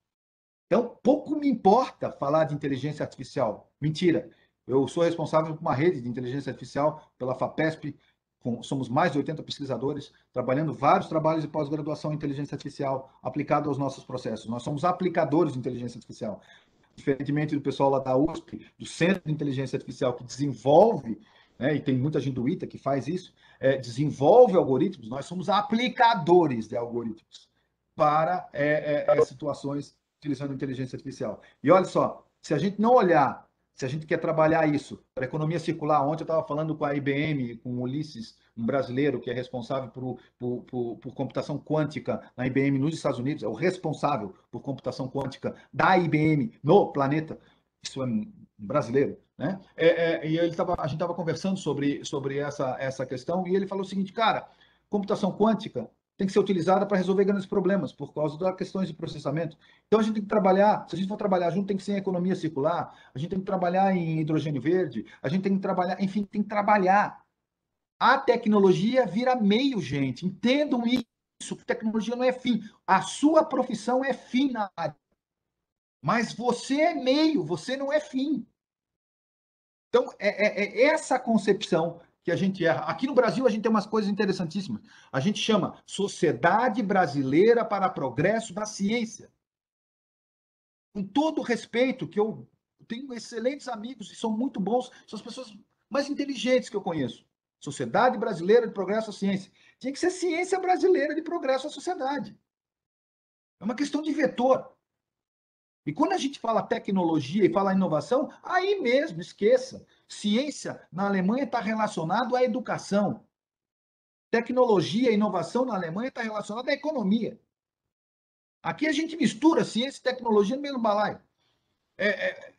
Então, pouco me importa falar de inteligência artificial. Mentira. Eu sou responsável por uma rede de inteligência artificial pela FAPESP. Com, somos mais de oitenta pesquisadores, trabalhando vários trabalhos de pós-graduação em inteligência artificial aplicado aos nossos processos. Nós somos aplicadores de inteligência artificial. Diferentemente do pessoal lá da U S P, do Centro de Inteligência Artificial, que desenvolve, né, e tem muita gente do ITA que faz isso, é, desenvolve algoritmos, nós somos aplicadores de algoritmos para é, é, situações utilizando inteligência artificial. E olha só, se a gente não olhar, se a gente quer trabalhar isso para a economia circular, ontem eu estava falando com a I B M, com o Ulisses, um brasileiro que é responsável por, por, por, por computação quântica na I B M nos Estados Unidos, é o responsável por computação quântica da I B M no planeta. Isso é um brasileiro, né? É, é, e ele tava, a gente estava conversando sobre, sobre essa, essa questão e ele falou o seguinte: cara, computação quântica tem que ser utilizada para resolver grandes problemas, por causa das questões de processamento. Então, a gente tem que trabalhar, se a gente for trabalhar junto, tem que ser em economia circular, a gente tem que trabalhar em hidrogênio verde, a gente tem que trabalhar, enfim, tem que trabalhar. A tecnologia vira meio, gente. Entendam isso, tecnologia não é fim. A sua profissão é fim na área. Mas você é meio, você não é fim. Então, é, é, é essa concepção que a gente erra. Aqui no Brasil, a gente tem umas coisas interessantíssimas. A gente chama Sociedade Brasileira para Progresso da Ciência. Com todo o respeito, que eu tenho excelentes amigos e são muito bons, são as pessoas mais inteligentes que eu conheço. Sociedade Brasileira de Progresso à Ciência. Tinha que ser Ciência Brasileira de Progresso à Sociedade. É uma questão de vetor. E quando a gente fala tecnologia e fala inovação, aí mesmo, esqueça. Ciência, na Alemanha, está relacionado à educação. Tecnologia e inovação na Alemanha está relacionada à economia. Aqui a gente mistura ciência e tecnologia no mesmo balaio. É, é...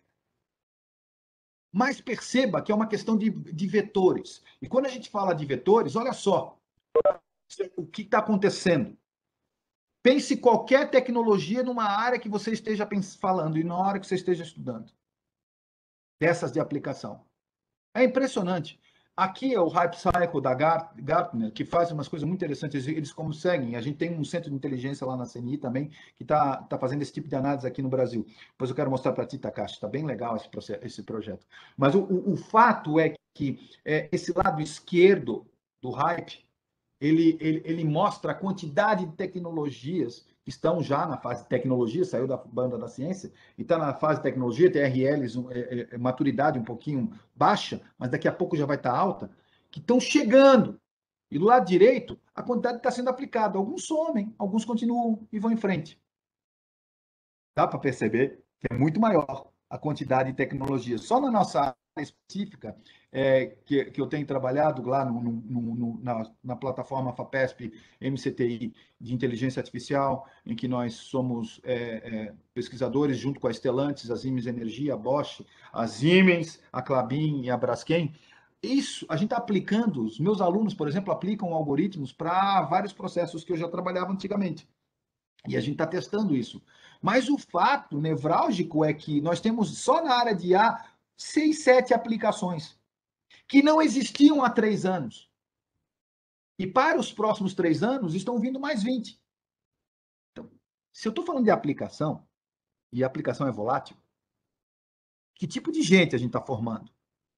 Mas perceba que é uma questão de, de vetores. E quando a gente fala de vetores, olha só o que está acontecendo. Pense qualquer tecnologia numa área que você esteja falando e na hora que você esteja estudando. Dessas de aplicação. É impressionante. Aqui é o Hype Cycle da Gartner, que faz umas coisas muito interessantes. Eles conseguem. A gente tem um centro de inteligência lá na C N I também, que está tá fazendo esse tipo de análise aqui no Brasil. Depois eu quero mostrar para ti, Takashi. Está bem legal esse, processo, esse projeto. Mas o, o, o fato é que é, esse lado esquerdo do Hype, ele, ele, ele mostra a quantidade de tecnologias que estão já na fase de tecnologia, saiu da banda da ciência, e está na fase de tecnologia, T R Ls, é, é, maturidade um pouquinho baixa, mas daqui a pouco já vai estar tá alta, que estão chegando. E do lado direito, a quantidade está sendo aplicada. Alguns somem, alguns continuam e vão em frente. Dá para perceber que é muito maior a quantidade de tecnologia. Só na nossa área específica, é, que, que eu tenho trabalhado lá no, no, no, na, na plataforma FAPESP M C T I de inteligência artificial, em que nós somos é, é, pesquisadores junto com a Stellantis, a Siemens Energia, a Bosch, a Siemens, a Klabin e a Braskem. Isso, a gente está aplicando, os meus alunos, por exemplo, aplicam algoritmos para vários processos que eu já trabalhava antigamente. E a gente está testando isso. Mas o fato nevrálgico é que nós temos só na área de I A seis, sete aplicações que não existiam há três anos. E para os próximos três anos estão vindo mais vinte. Então, se eu estou falando de aplicação, e a aplicação é volátil, que tipo de gente a gente está formando?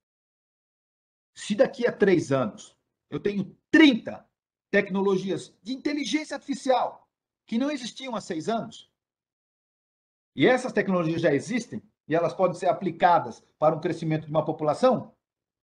Se daqui a três anos eu tenho trinta tecnologias de inteligência artificial que não existiam há seis anos, e essas tecnologias já existem, e elas podem ser aplicadas para um crescimento de uma população,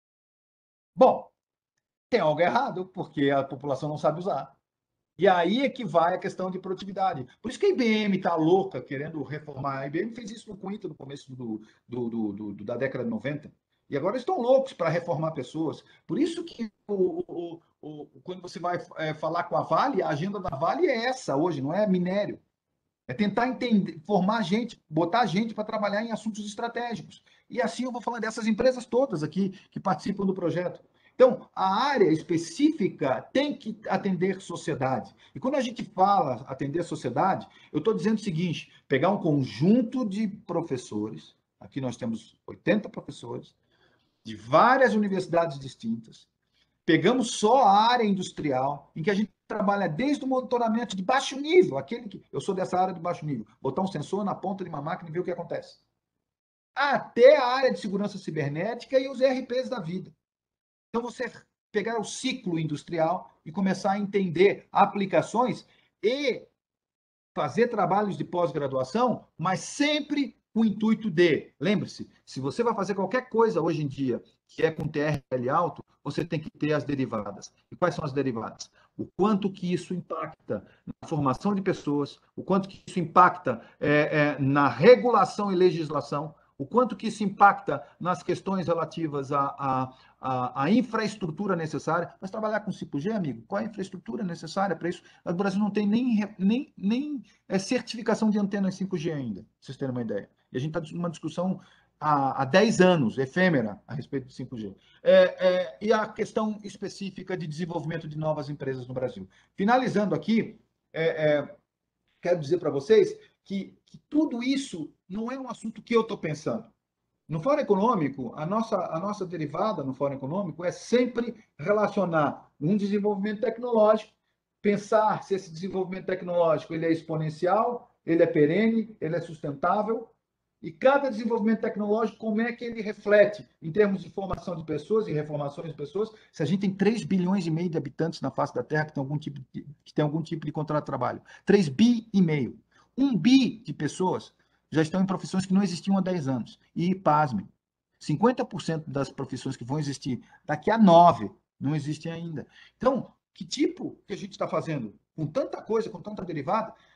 bom, tem algo errado, porque a população não sabe usar. E aí é que vai a questão de produtividade. Por isso que a I B M está louca, querendo reformar. A I B M fez isso no Quinta, no começo do, do, do, do, da década de noventa. E agora estão loucos para reformar pessoas. Por isso que o, o, o, quando você vai é, falar com a Vale, a agenda da Vale é essa hoje, não é minério. É tentar entender, formar gente, botar gente para trabalhar em assuntos estratégicos. E assim eu vou falando dessas empresas todas aqui que participam do projeto. Então, a área específica tem que atender sociedade. E quando a gente fala atender sociedade, eu estou dizendo o seguinte: pegar um conjunto de professores, aqui nós temos oitenta professores, de várias universidades distintas, pegamos só a área industrial, em que a gente trabalha desde o monitoramento de baixo nível, aquele que eu sou dessa área de baixo nível, botar um sensor na ponta de uma máquina e ver o que acontece, até a área de segurança cibernética e os E R Ps da vida. Então, você pegar o ciclo industrial e começar a entender aplicações e fazer trabalhos de pós-graduação, mas sempre com o intuito de, lembre-se, se você vai fazer qualquer coisa hoje em dia que é com T R L alto, você tem que ter as derivadas. E quais são as derivadas? O quanto que isso impacta na formação de pessoas, o quanto que isso impacta é, é, na regulação e legislação, o quanto que isso impacta nas questões relativas à, à, à, à infraestrutura necessária. Mas trabalhar com cinco G, amigo, qual é a infraestrutura necessária para isso? O Brasil não tem nem, nem, nem é, certificação de antenas cinco G ainda, para vocês terem uma ideia. E a gente está numa discussão há, há dez anos, efêmera, a respeito de cinco G. É, é, e a questão específica de desenvolvimento de novas empresas no Brasil. Finalizando aqui, é, é, quero dizer para vocês que, que tudo isso não é um assunto que eu estou pensando. No Fórum Econômico, a nossa, a nossa derivada no Fórum Econômico é sempre relacionar um desenvolvimento tecnológico, pensar se esse desenvolvimento tecnológico ele é exponencial, ele é perene, ele é sustentável, e cada desenvolvimento tecnológico, como é que ele reflete em termos de formação de pessoas e reformações de pessoas. Se a gente tem três bilhões e meio de habitantes na face da Terra que tem algum tipo de, que tem algum tipo de contrato de trabalho, três bi e meio. Um bi de pessoas já estão em profissões que não existiam há dez anos. E, pasmem, cinquenta por cento das profissões que vão existir daqui a nove não existem ainda. Então, que tipo que a gente está fazendo? Com tanta coisa, com tanta derivada,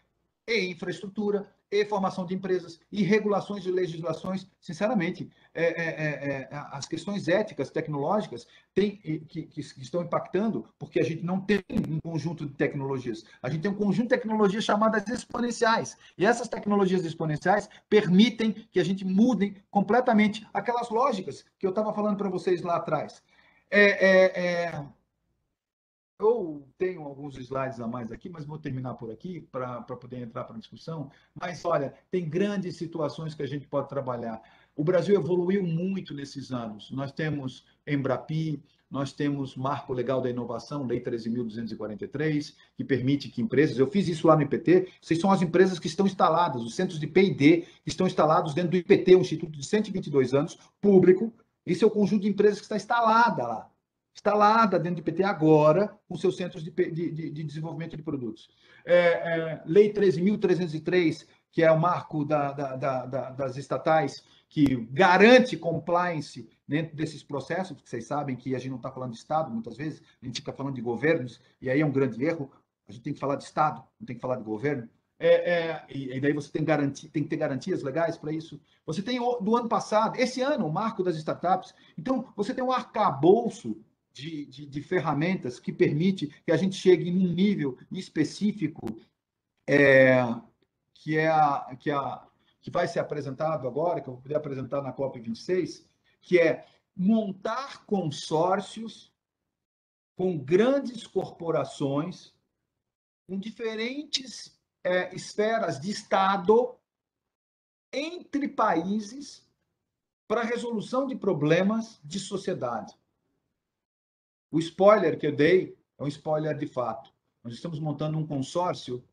e infraestrutura, e formação de empresas, e regulações e legislações. Sinceramente, é, é, é, as questões éticas, tecnológicas, tem, que, que estão impactando, porque a gente não tem um conjunto de tecnologias. A gente tem um conjunto de tecnologias chamadas exponenciais. E essas tecnologias exponenciais permitem que a gente mude completamente aquelas lógicas que eu estava falando para vocês lá atrás. É, é, é... Eu tenho alguns slides a mais aqui, mas vou terminar por aqui para poder entrar para a discussão. Mas, olha, tem grandes situações que a gente pode trabalhar. O Brasil evoluiu muito nesses anos. Nós temos Embrapi, nós temos Marco Legal da Inovação, Lei treze mil duzentos e quarenta e três, que permite que empresas... Eu fiz isso lá no I P T, vocês são as empresas que estão instaladas, os centros de P e D que estão instalados dentro do I P T, um instituto de cento e vinte e dois anos, público. Esse é o conjunto de empresas que está instalada lá. Instalada dentro do I P T agora, com seus centros de, de, de desenvolvimento de produtos. É, é, Lei treze mil trezentos e três, que é o marco da, da, da, das estatais, que garante compliance dentro desses processos, porque vocês sabem que a gente não está falando de Estado, muitas vezes, a gente fica falando de governos, e aí é um grande erro, a gente tem que falar de Estado, não tem que falar de governo. É, é, e daí você tem, garantia, tem que ter garantias legais para isso. Você tem do ano passado, esse ano, o marco das startups. Então, você tem um arcabouço De, de, de ferramentas que permite que a gente chegue num nível específico é, que é a, que, a, que vai ser apresentado agora, que eu vou poder apresentar na COP vinte e seis, que é montar consórcios com grandes corporações, com diferentes é, esferas de Estado, entre países, para a resolução de problemas de sociedade. O spoiler que eu dei é um spoiler de fato. Nós estamos montando um consórcio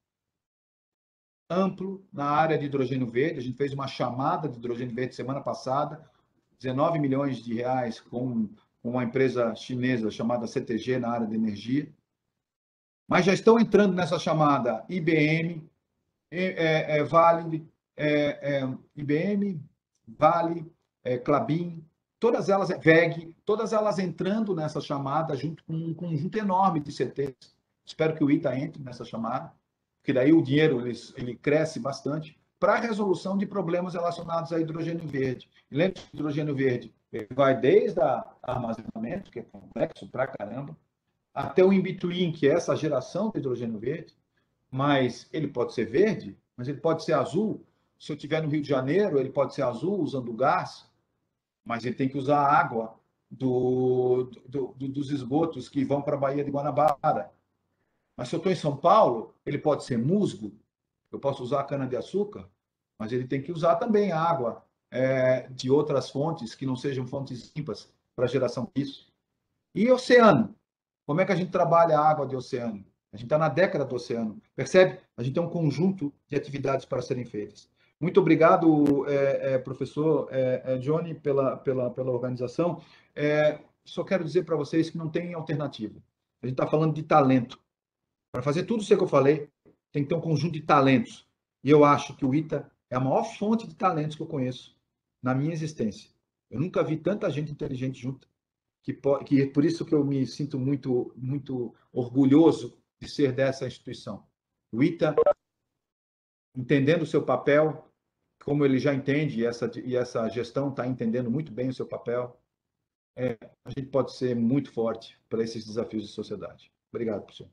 amplo na área de hidrogênio verde. A gente fez uma chamada de hidrogênio verde semana passada, dezenove milhões de reais com uma empresa chinesa chamada C T G na área de energia. Mas já estão entrando nessa chamada I B M, é, é, Vale, é, é, I B M, Vale, é, Klabin, todas elas, V E G, todas elas entrando nessa chamada junto com um conjunto enorme de C Ts. Espero que o I T A entre nessa chamada, porque daí o dinheiro ele, ele cresce bastante para a resolução de problemas relacionados a hidrogênio verde. E lembre-se que o hidrogênio verde vai desde o armazenamento, que é complexo pra caramba, até o in-between, que é essa geração de hidrogênio verde, mas ele pode ser verde, mas ele pode ser azul. Se eu estiver no Rio de Janeiro, ele pode ser azul usando gás, mas ele tem que usar a água do, do, do, dos esgotos que vão para a Baía de Guanabara. Mas se eu estou em São Paulo, ele pode ser musgo, eu posso usar cana-de-açúcar, mas ele tem que usar também a água é, de outras fontes que não sejam fontes limpas para a geração disso. E oceano? Como é que a gente trabalha a água de oceano? A gente está na década do oceano, percebe? A gente tem um conjunto de atividades para serem feitas. Muito obrigado, é, é, professor é, é, Johnny, pela, pela, pela organização. É, só quero dizer para vocês que não tem alternativa. A gente está falando de talento. Para fazer tudo isso que eu falei, tem que ter um conjunto de talentos. E eu acho que o I T A é a maior fonte de talentos que eu conheço na minha existência. Eu nunca vi tanta gente inteligente junta. Que, que por isso que eu me sinto muito, muito orgulhoso de ser dessa instituição. O I T A, entendendo o seu papel, como ele já entende, e essa, e essa gestão está entendendo muito bem o seu papel, é, a gente pode ser muito forte para esses desafios de sociedade. Obrigado, professor.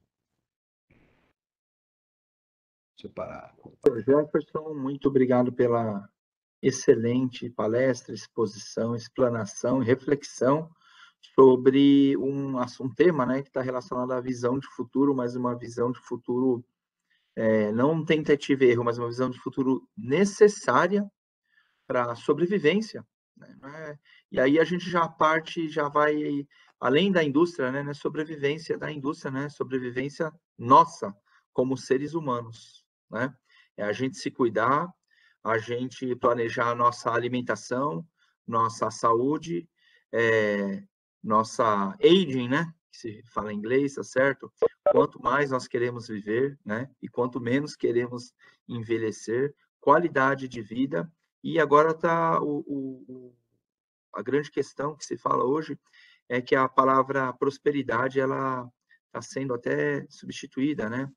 Deixa eu parar. Jefferson, muito obrigado pela excelente palestra, exposição, explanação e reflexão sobre um, um tema, né, que está relacionado à visão de futuro, mas uma visão de futuro é, não tentativa e erro, mas uma visão de futuro necessária para a sobrevivência. Né? E aí a gente já parte, já vai além da indústria, né, sobrevivência da indústria, né, sobrevivência nossa como seres humanos. Né? É a gente se cuidar, a gente planejar a nossa alimentação, nossa saúde, é, nossa aging, né? Que se fala em inglês, tá certo? Quanto mais nós queremos viver, né? E quanto menos queremos envelhecer, qualidade de vida. E agora está o, o, a grande questão que se fala hoje é que a palavra prosperidade ela está sendo até substituída, né?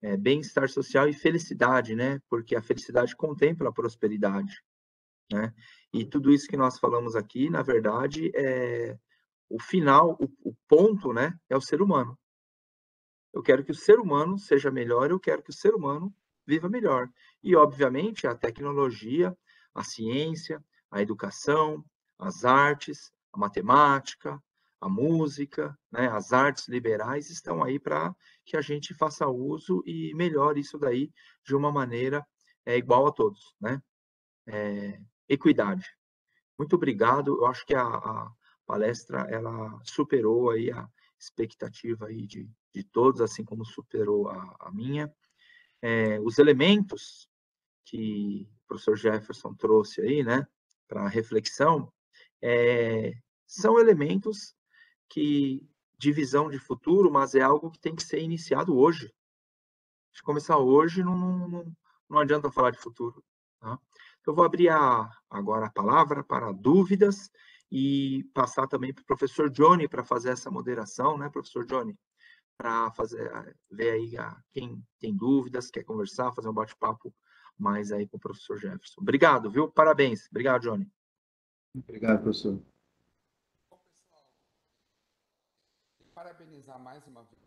é, bem-estar social e felicidade, né? Porque a felicidade contempla a prosperidade, né? E tudo isso que nós falamos aqui, na verdade, é o final, o, o ponto, né? É o ser humano. Eu quero que o ser humano seja melhor, eu quero que o ser humano viva melhor. E, obviamente, a tecnologia, a ciência, a educação, as artes, a matemática, a música, né, as artes liberais estão aí para que a gente faça uso e melhore isso daí de uma maneira é, igual a todos, né? É, equidade. Muito obrigado. Eu acho que a, a palestra ela superou aí a expectativa aí de, de todos, assim como superou a, a minha. É, os elementos que o professor Jefferson trouxe aí, né, para reflexão, é, são elementos que de visão de futuro, mas é algo que tem que ser iniciado hoje. Se começar hoje, não, não, não adianta falar de futuro. Tá? Eu vou abrir a, agora a palavra para dúvidas e passar também para o professor Johnny para fazer essa moderação, né, professor Johnny? Para fazer, ver aí a, quem tem dúvidas, quer conversar, fazer um bate-papo mais aí com o professor Jefferson. Obrigado, viu? Parabéns. Obrigado, Johnny. Obrigado, professor. Bom, pessoal, parabenizar mais uma vez.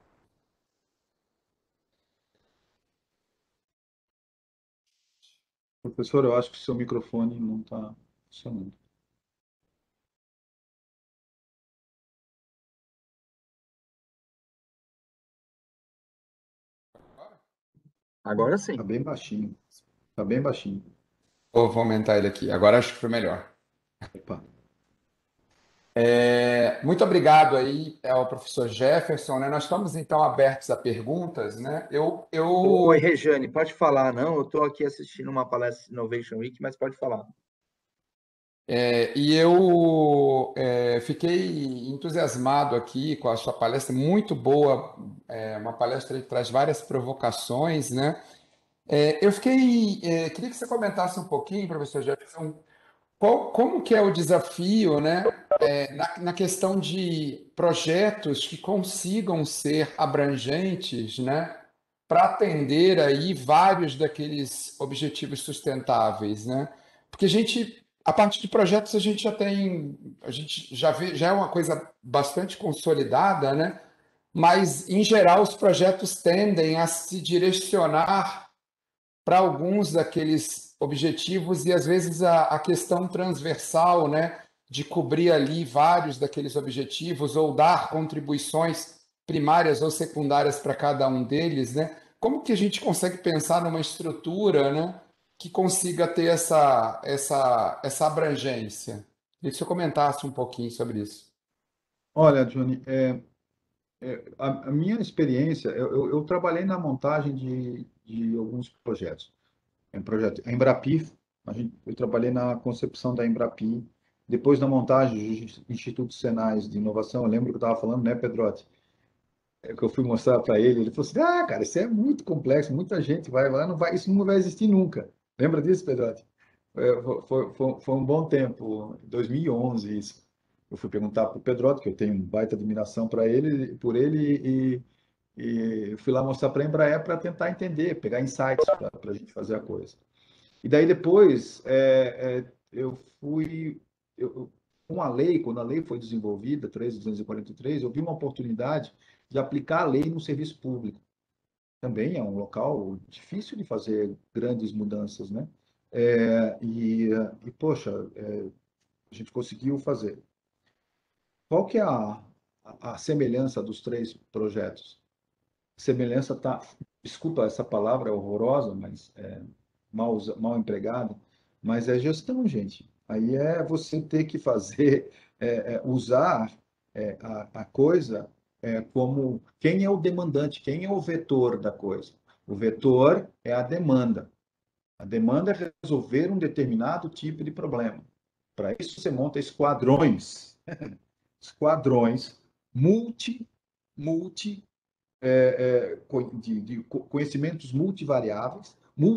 Professor, eu acho que o seu microfone não está funcionando. Agora sim. Está bem baixinho. Está bem baixinho. Oh, vou aumentar ele aqui. Agora acho que foi melhor. Opa. É, muito obrigado aí ao professor Jefferson, né? Nós estamos então abertos a perguntas, né? Eu, eu... Oi, Rejane, pode falar, não? Eu estou aqui assistindo uma palestra Innovation Week, mas pode falar. É, e eu é, fiquei entusiasmado aqui com a sua palestra, muito boa, é, uma palestra que traz várias provocações, né? É, eu fiquei, é, queria que você comentasse um pouquinho, professor Jefferson, qual, como que é o desafio, né, é, na, na questão de projetos que consigam ser abrangentes, né, para atender aí vários daqueles objetivos sustentáveis, né? Porque a gente, a parte de projetos a gente já tem, a gente já vê, já é uma coisa bastante consolidada, né? Mas em geral os projetos tendem a se direcionar para alguns daqueles objetivos e às vezes a, a questão transversal, né, de cobrir ali vários daqueles objetivos ou dar contribuições primárias ou secundárias para cada um deles, né? Como que a gente consegue pensar numa estrutura, né, que consiga ter essa essa essa abrangência? Queria que você comentasse um pouquinho sobre isso. Olha, Johnny, é, é, a, a minha experiência, eu, eu, eu trabalhei na montagem de, de alguns projetos. É um projeto, a Embrapi, a gente, eu trabalhei na concepção da Embrapi, depois da montagem do Instituto Senais de Inovação, eu lembro que eu estava falando, né, Pedrotti? É que eu fui mostrar para ele, ele falou assim, ah, cara, isso é muito complexo, muita gente vai lá, não vai, isso não vai existir nunca. Lembra disso, Pedrotti? É, foi, foi, foi um bom tempo, dois mil e onze isso. Eu fui perguntar para o Pedrotti, que eu tenho baita admiração para ele, por ele, e, e fui lá mostrar para a Embraer para tentar entender, pegar insights para a gente fazer a coisa. E daí depois é, é, eu fui, eu, com a lei, quando a lei foi desenvolvida, treze mil duzentos e quarenta e três, eu vi uma oportunidade de aplicar a lei no serviço público. Também é um local difícil de fazer grandes mudanças, né? É, e, e, poxa, é, a gente conseguiu fazer. Qual que é a, a, a semelhança dos três projetos? A semelhança está, desculpa, essa palavra é horrorosa, mas é mal, mal empregada, mas é gestão, gente. Aí é você ter que fazer, é, é, usar é, a, a coisa é, como quem é o demandante, quem é o vetor da coisa. O vetor é a demanda. A demanda é resolver um determinado tipo de problema. Para isso, você monta esquadrões, esquadrões multi, multi, é, é, de, de conhecimentos multivariáveis,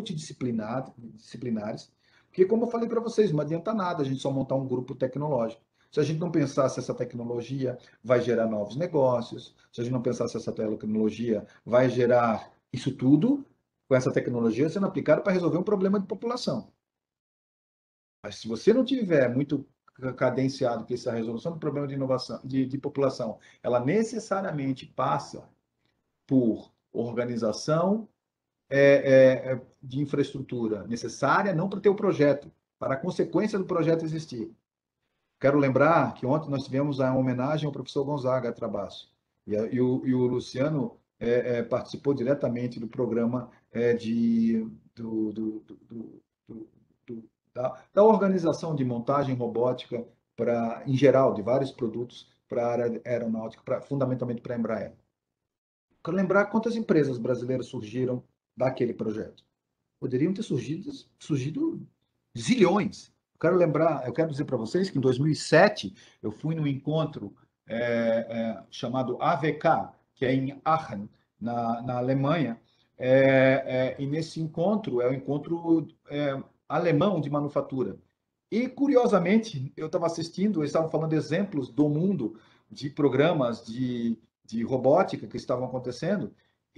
multidisciplinares, porque, como eu falei para vocês, não adianta nada a gente só montar um grupo tecnológico. Se a gente não pensar se essa tecnologia vai gerar novos negócios, se a gente não pensar se essa tecnologia vai gerar Isso tudo, com essa tecnologia, sendo aplicada para resolver um problema de população. Mas se você não tiver muito cadenciado que essa resolução do problema de inovação, de, de população, ela necessariamente passa por organização é, é, de infraestrutura necessária, não para ter o projeto, para a consequência do projeto existir. Quero lembrar que ontem nós tivemos a homenagem ao professor Gonzaga Trabasso, e, a, e, o, e o Luciano é, é, participou diretamente do programa é, de, do, do, do, do, do, da, da organização de montagem robótica, pra, em geral, de vários produtos para a área aeronáutica, pra, fundamentalmente para a Embraer. Quero lembrar quantas empresas brasileiras surgiram daquele projeto. Poderiam ter surgido, surgido zilhões. Quero lembrar, eu quero dizer para vocês que em dois mil e sete eu fui num encontro é, é, chamado A V K, que é em Aachen, na, na Alemanha, é, é, e nesse encontro é o um encontro é, alemão de manufatura. E, curiosamente, eu estava assistindo, eles estavam falando exemplos do mundo de programas de, de robótica que estavam acontecendo,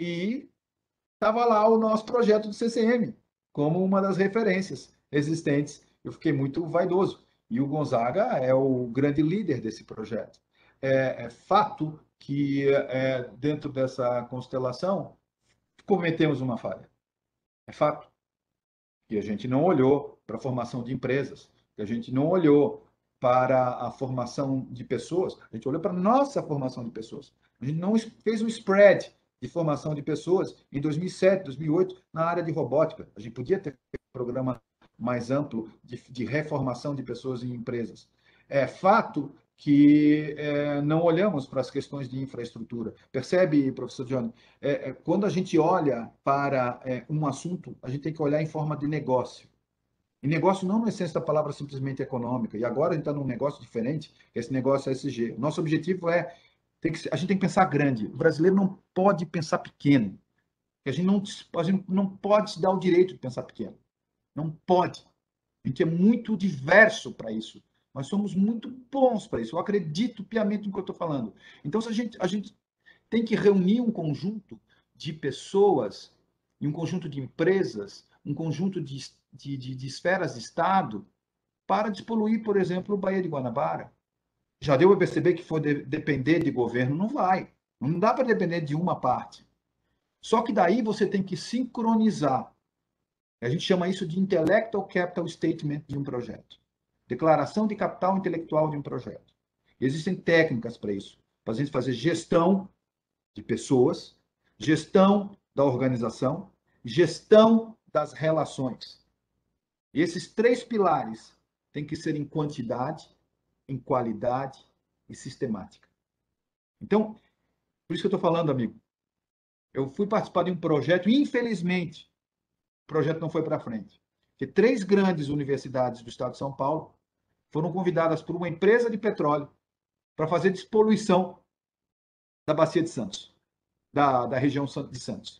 e estava lá o nosso projeto do C C M, como uma das referências existentes. Eu fiquei muito vaidoso. E o Gonzaga é o grande líder desse projeto. É, é fato que, é, dentro dessa constelação, cometemos uma falha. É fato. Que a gente não olhou para a formação de empresas, que a gente não olhou para a formação de pessoas, a gente olhou para a nossa formação de pessoas. A gente não fez um spread de formação de pessoas em dois mil e sete, dois mil e oito, na área de robótica. A gente podia ter um programa mais amplo de, de reformação de pessoas em empresas. É fato que é, não olhamos para as questões de infraestrutura. Percebe, professor Johnny? É, é, quando a gente olha para é, um assunto, a gente tem que olhar em forma de negócio. E negócio não na essência da palavra simplesmente econômica. E agora a gente está num negócio diferente, esse negócio é E S G. Nosso objetivo é, tem que, a gente tem que pensar grande. O brasileiro não pode pensar pequeno. A gente não, a gente não pode se dar o direito de pensar pequeno. Não pode. A gente é muito diverso para isso. Nós somos muito bons para isso. Eu acredito piamente no que eu estou falando. Então, se a gente, a gente tem que reunir um conjunto de pessoas, um conjunto de empresas, um conjunto de, de, de, de esferas de Estado para despoluir, por exemplo, o Baía de Guanabara. Já deu para perceber que for de, depender de governo? Não vai. Não dá para depender de uma parte. Só que daí você tem que sincronizar. A gente chama isso de Intellectual Capital Statement de um projeto. Declaração de capital intelectual de um projeto. Existem técnicas para isso. Para a gente fazer gestão de pessoas, gestão da organização, gestão das relações. E esses três pilares têm que ser em quantidade, em qualidade e sistemática. Então, por isso que eu estou falando, amigo. Eu fui participar de um projeto, e infelizmente, o projeto não foi para frente. Porque três grandes universidades do estado de São Paulo foram convidadas por uma empresa de petróleo para fazer despoluição da Bacia de Santos, da, da região de Santos.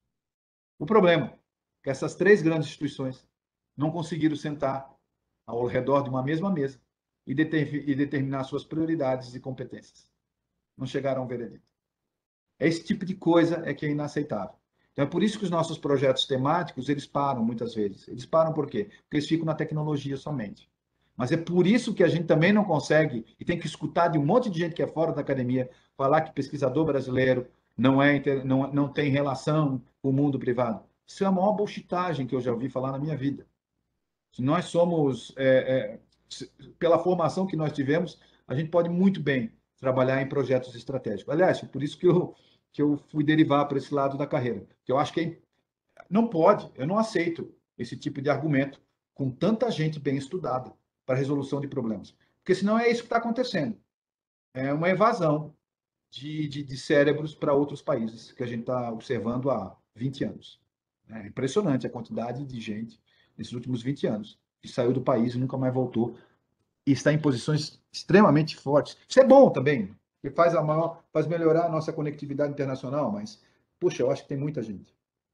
O problema é que essas três grandes instituições não conseguiram sentar ao redor de uma mesma mesa e, deter, e determinar suas prioridades e competências. Não chegaram ao veredito. Esse tipo de coisa é que é inaceitável. Então é por isso que os nossos projetos temáticos, eles param muitas vezes. Eles param por quê? Porque eles ficam na tecnologia somente. Mas é por isso que a gente também não consegue, e tem que escutar de um monte de gente que é fora da academia, falar que pesquisador brasileiro não, é, não, não tem relação com o mundo privado. Isso é a maior bullshitagem que eu já ouvi falar na minha vida. Se nós somos, é, é, pela formação que nós tivemos, a gente pode muito bem trabalhar em projetos estratégicos. Aliás, por isso que eu, que eu fui derivar para esse lado da carreira. Que eu acho que é, não pode, eu não aceito esse tipo de argumento com tanta gente bem estudada para a resolução de problemas. Porque senão é isso que está acontecendo. É uma evasão de, de, de cérebros para outros países que a gente está observando há vinte anos. É impressionante a quantidade de gente nesses últimos vinte anos que saiu do país e nunca mais voltou e está em posições extremamente fortes. Isso é bom também, porque faz, a maior, faz melhorar a nossa conectividade internacional, mas, puxa, eu acho que tem muita gente.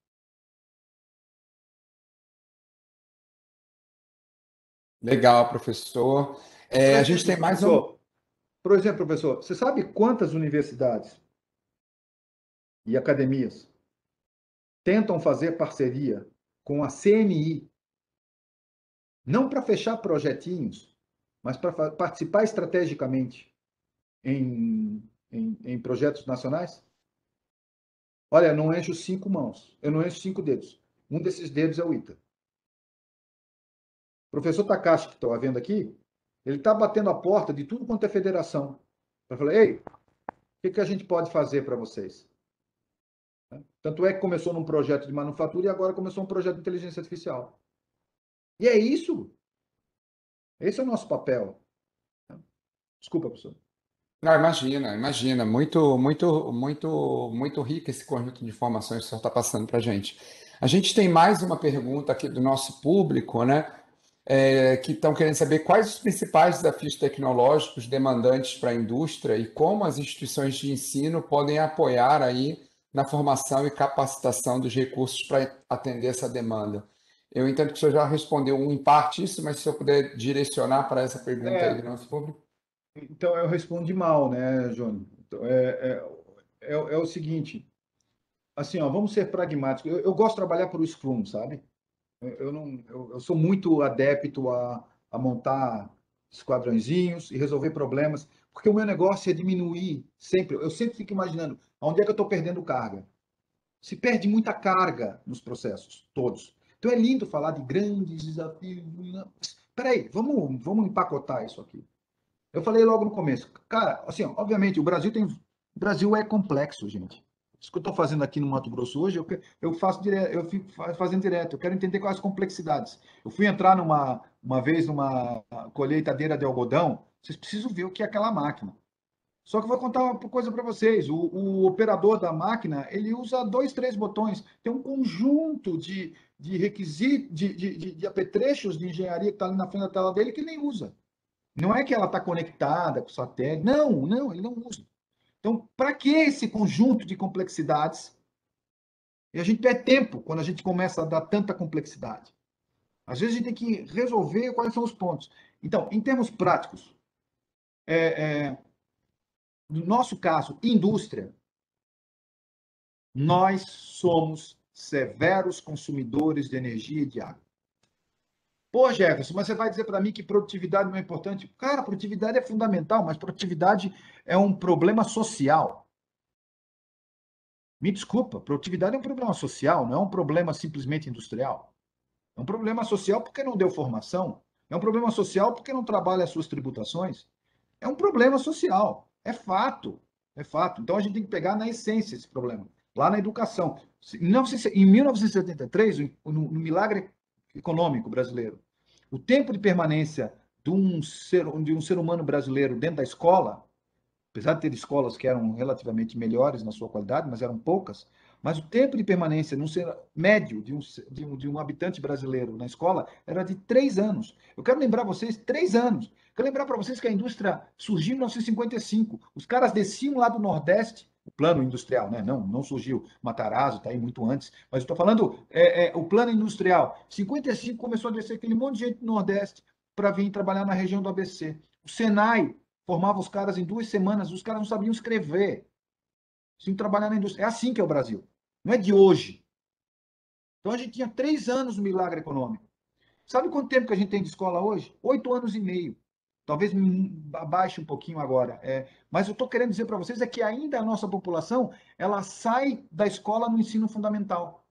Legal, professor. É, a gente tem mais um... Por exemplo, professor, você sabe quantas universidades e academias tentam fazer parceria com a C N I, não para fechar projetinhos, mas para participar estrategicamente em, em, em projetos nacionais? Olha, eu não encho cinco mãos, eu não encho cinco dedos. Um desses dedos é o ITA. O professor Takashi, que estou vendo aqui, ele está batendo a porta de tudo quanto é federação. Eu falei, ei, o que, que a gente pode fazer para vocês? Tanto é que começou num projeto de manufatura e agora começou um projeto de inteligência artificial. E é isso. Esse é o nosso papel. Desculpa, professor. Não, imagina, imagina. Muito, muito, muito, muito rico esse conjunto de informações que o senhor está passando para a gente. A gente tem mais uma pergunta aqui do nosso público, né? É, que estão querendo saber quais os principais desafios tecnológicos demandantes para a indústria e como as instituições de ensino podem apoiar aí na formação e capacitação dos recursos para atender essa demanda. Eu entendo que o senhor já respondeu em parte isso, mas se eu puder direcionar para essa pergunta É, aí do nosso público. Então, eu respondi mal, né, Jônio? Então, é, é, é, é o seguinte, assim, ó, vamos ser pragmáticos. Eu, eu gosto de trabalhar por Scrum, sabe? Eu, eu não, eu, eu sou muito adepto a, a montar esquadrõezinhos e resolver problemas, porque o meu negócio é diminuir sempre. Eu sempre fico imaginando onde é que eu estou perdendo carga. Se perde muita carga nos processos, todos. Então é lindo falar de grandes desafios. Espera aí, vamos, vamos empacotar isso aqui. Eu falei logo no começo, cara, assim, ó, obviamente, o Brasil tem. O Brasil é complexo, gente. Isso que eu estou fazendo aqui no Mato Grosso hoje, eu, eu faço direto, eu fico fazendo direto, eu quero entender quais as complexidades. Eu fui entrar numa uma vez numa colheitadeira de algodão, vocês precisam ver o que é aquela máquina. Só que eu vou contar uma coisa para vocês. O, o operador da máquina, ele usa dois, três botões. Tem um conjunto de, de requisitos, de, de, de, de apetrechos de engenharia que está ali na frente da tela dele que ele nem usa. Não é que ela está conectada com o satélite. Não, não, ele não usa. Então, para que esse conjunto de complexidades? E a gente perde tempo quando a gente começa a dar tanta complexidade. Às vezes a gente tem que resolver quais são os pontos. Então, em termos práticos, é, é, no nosso caso, indústria, nós somos severos consumidores de energia e de água. Pô, Jefferson, mas você vai dizer para mim que produtividade não é importante? Cara, produtividade é fundamental, mas produtividade é um problema social. Me desculpa, produtividade é um problema social, não é um problema simplesmente industrial. É um problema social porque não deu formação, é um problema social porque não trabalha as suas tributações. É um problema social, é fato, é fato. Então a gente tem que pegar na essência esse problema, lá na educação. Em mil novecentos e setenta e três, no milagre econômico brasileiro, o tempo de permanência de um ser, de um ser humano brasileiro dentro da escola, apesar de ter escolas que eram relativamente melhores na sua qualidade, mas eram poucas, mas o tempo de permanência num ser médio de um, de um, de um habitante brasileiro na escola era de três anos. Eu quero lembrar vocês, três anos. Quero lembrar para vocês que a indústria surgiu em mil novecentos e cinquenta e cinco. Os caras desciam lá do Nordeste, o plano industrial, né? Não, não surgiu Matarazzo, está aí muito antes, mas estou falando é, é, o plano industrial. Em cinquenta e cinco começou a descer aquele monte de gente do Nordeste para vir trabalhar na região do A B C. O Senai formava os caras em duas semanas, os caras não sabiam escrever. Tinham que trabalhar na indústria. É assim que é o Brasil. Não é de hoje. Então a gente tinha três anos no milagre econômico. Sabe quanto tempo que a gente tem de escola hoje? Oito anos e meio. Talvez abaixe um pouquinho agora. É, mas eu estou querendo dizer para vocês é que ainda a nossa população ela sai da escola no ensino fundamental.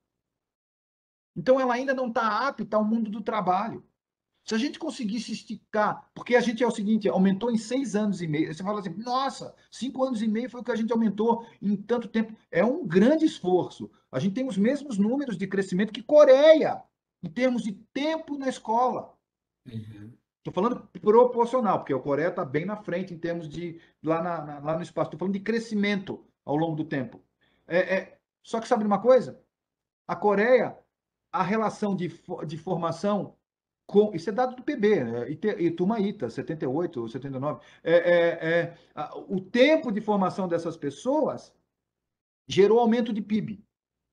Então ela ainda não está apta ao mundo do trabalho. Se a gente conseguisse esticar, porque a gente é o seguinte, aumentou em seis anos e meio. Você fala assim, nossa, cinco anos e meio foi o que a gente aumentou em tanto tempo. É um grande esforço. A gente tem os mesmos números de crescimento que Coreia, em termos de tempo na escola. Estou uhum. falando proporcional, porque a Coreia está bem na frente em termos de, lá, na, na, lá no espaço. Estou falando de crescimento ao longo do tempo. É, é, só que sabe uma coisa? A Coreia, a relação de, de formação... Com, isso é dado do P B, né? Ituma Ita, setenta e oito, setenta e nove. É, é, é, a, o tempo de formação dessas pessoas gerou aumento de P I B.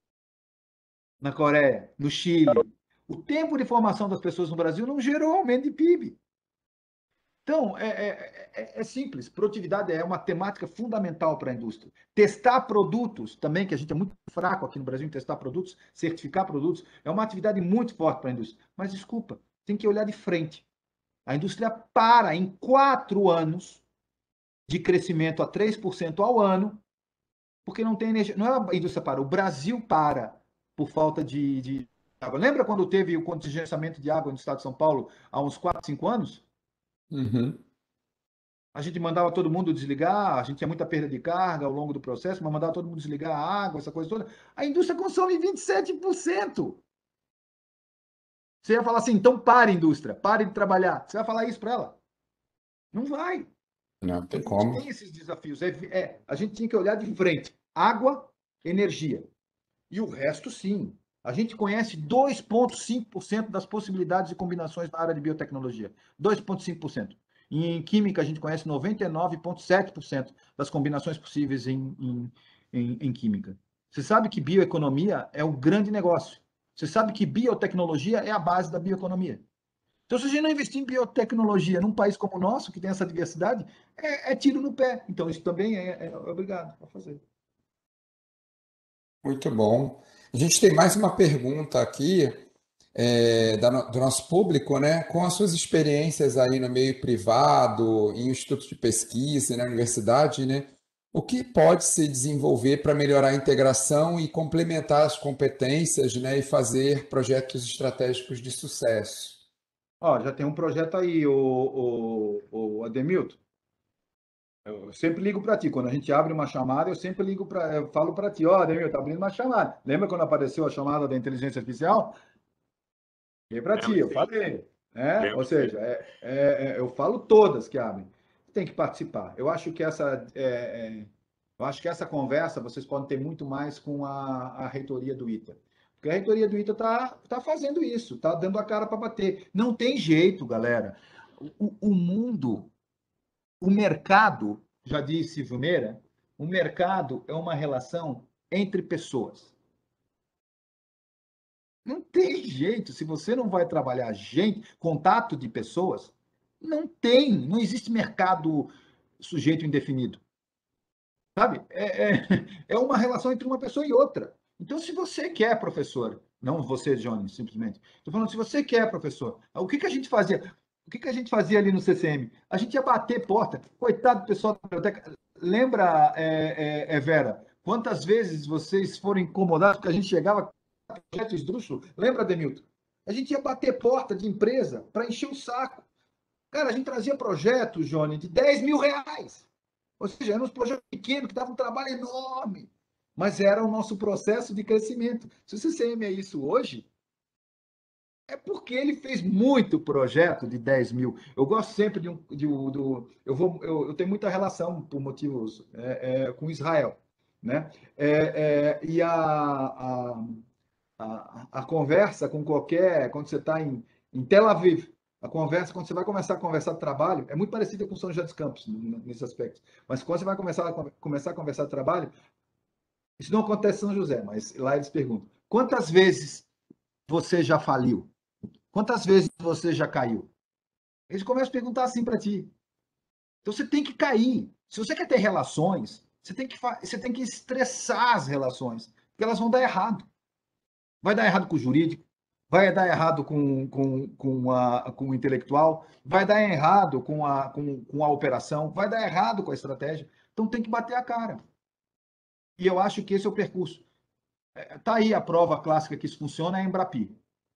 Na Coreia, no Chile. O tempo de formação das pessoas no Brasil não gerou aumento de P I B. Então, é, é, é, é simples. Produtividade é uma temática fundamental para a indústria. Testar produtos, também, que a gente é muito fraco aqui no Brasil em testar produtos, certificar produtos, é uma atividade muito forte para a indústria. Mas, desculpa, tem que olhar de frente. A indústria para em quatro anos de crescimento a três por cento ao ano, porque não tem energia. Não é a indústria para, o Brasil para por falta de, de água. Lembra quando teve o contingenciamento de água no estado de São Paulo há uns quatro, cinco anos? Uhum. A gente mandava todo mundo desligar, a gente tinha muita perda de carga ao longo do processo, mas mandava todo mundo desligar a água, essa coisa toda. A indústria consome vinte e sete por cento. Você ia falar assim, então pare, indústria, pare de trabalhar. Você vai falar isso para ela? Não vai. Não tem A gente como. tem esses desafios. É, é, a gente tinha que olhar de frente. Água, energia. E o resto, sim. A gente conhece dois vírgula cinco por cento das possibilidades de combinações na área de biotecnologia. dois vírgula cinco por cento. E em química, a gente conhece noventa e nove vírgula sete por cento das combinações possíveis em, em, em, em química. Você sabe que bioeconomia é o grande negócio. Você sabe que biotecnologia é a base da bioeconomia. Então, se a gente não investir em biotecnologia num país como o nosso, que tem essa diversidade, é, é tiro no pé. Então, isso também é, é obrigado a fazer. Muito bom. A gente tem mais uma pergunta aqui, é, da no- do nosso público, né? Com as suas experiências aí no meio privado, em instituto de pesquisa, e na universidade, né? O que pode se desenvolver para melhorar a integração e complementar as competências, né? E fazer projetos estratégicos de sucesso? Ó, já tem um projeto aí, o, o, o Ademilton. Eu sempre ligo para ti. Quando a gente abre uma chamada, eu sempre ligo para, eu falo para ti, ó, Ademilton, tá abrindo uma chamada. Lembra quando apareceu a chamada da inteligência artificial? E para ti, Lembro eu sim, falei, né? Ou lembro sim. seja, é, é, é, eu falo todas que abrem. Tem que participar. Eu acho que essa, é, é, eu acho que essa conversa vocês podem ter muito mais com a, a reitoria do ITA. Porque a reitoria do ITA está tá fazendo isso, está dando a cara para bater. Não tem jeito, galera. O, o mundo, o mercado, já disse Silvio Meira, o mercado é uma relação entre pessoas. Não tem jeito. Se você não vai trabalhar gente, contato de pessoas, não tem. Não existe mercado sujeito indefinido. Sabe? É, é, é uma relação entre uma pessoa e outra. Então, se você quer, professor, não você, Johnny, simplesmente. Estou falando, se você quer, professor, o que, que a gente fazia? O que, que a gente fazia ali no C C M? A gente ia bater porta. Coitado do pessoal da biblioteca. Lembra, é, é, é, Vera, quantas vezes vocês foram incomodados porque a gente chegava com projeto esdrúxulo? Lembra, Demilton? A gente ia bater porta de empresa para encher o saco. Cara, a gente trazia projetos, Johnny, de dez mil reais. Ou seja, eram uns projetos pequenos que davam um trabalho enorme, mas era o nosso processo de crescimento. Se o C C M é isso hoje, é porque ele fez muito projeto de dez mil. Eu gosto sempre de um. De, do, eu, vou, eu, eu tenho muita relação, por motivos, é, é, com Israel. Né? É, é, e a, a, a, a conversa com qualquer. Quando você está em, em Tel Aviv, a conversa, quando você vai começar a conversar de trabalho, é muito parecida com São José dos Campos, nesse aspecto. Mas quando você vai começar a, começar a conversar de trabalho, isso não acontece em São José, mas lá eles perguntam: quantas vezes você já faliu? Quantas vezes você já caiu? Eles começam a perguntar assim para ti. Então você tem que cair. Se você quer ter relações, você tem que, você tem que estressar as relações, porque elas vão dar errado. Vai dar errado com o jurídico, vai dar errado com, com, com, a, com o intelectual, vai dar errado com a, com, com a operação, vai dar errado com a estratégia. Então tem que bater a cara. E eu acho que esse é o percurso. Está aí a prova clássica que isso funciona, é a Embrapi.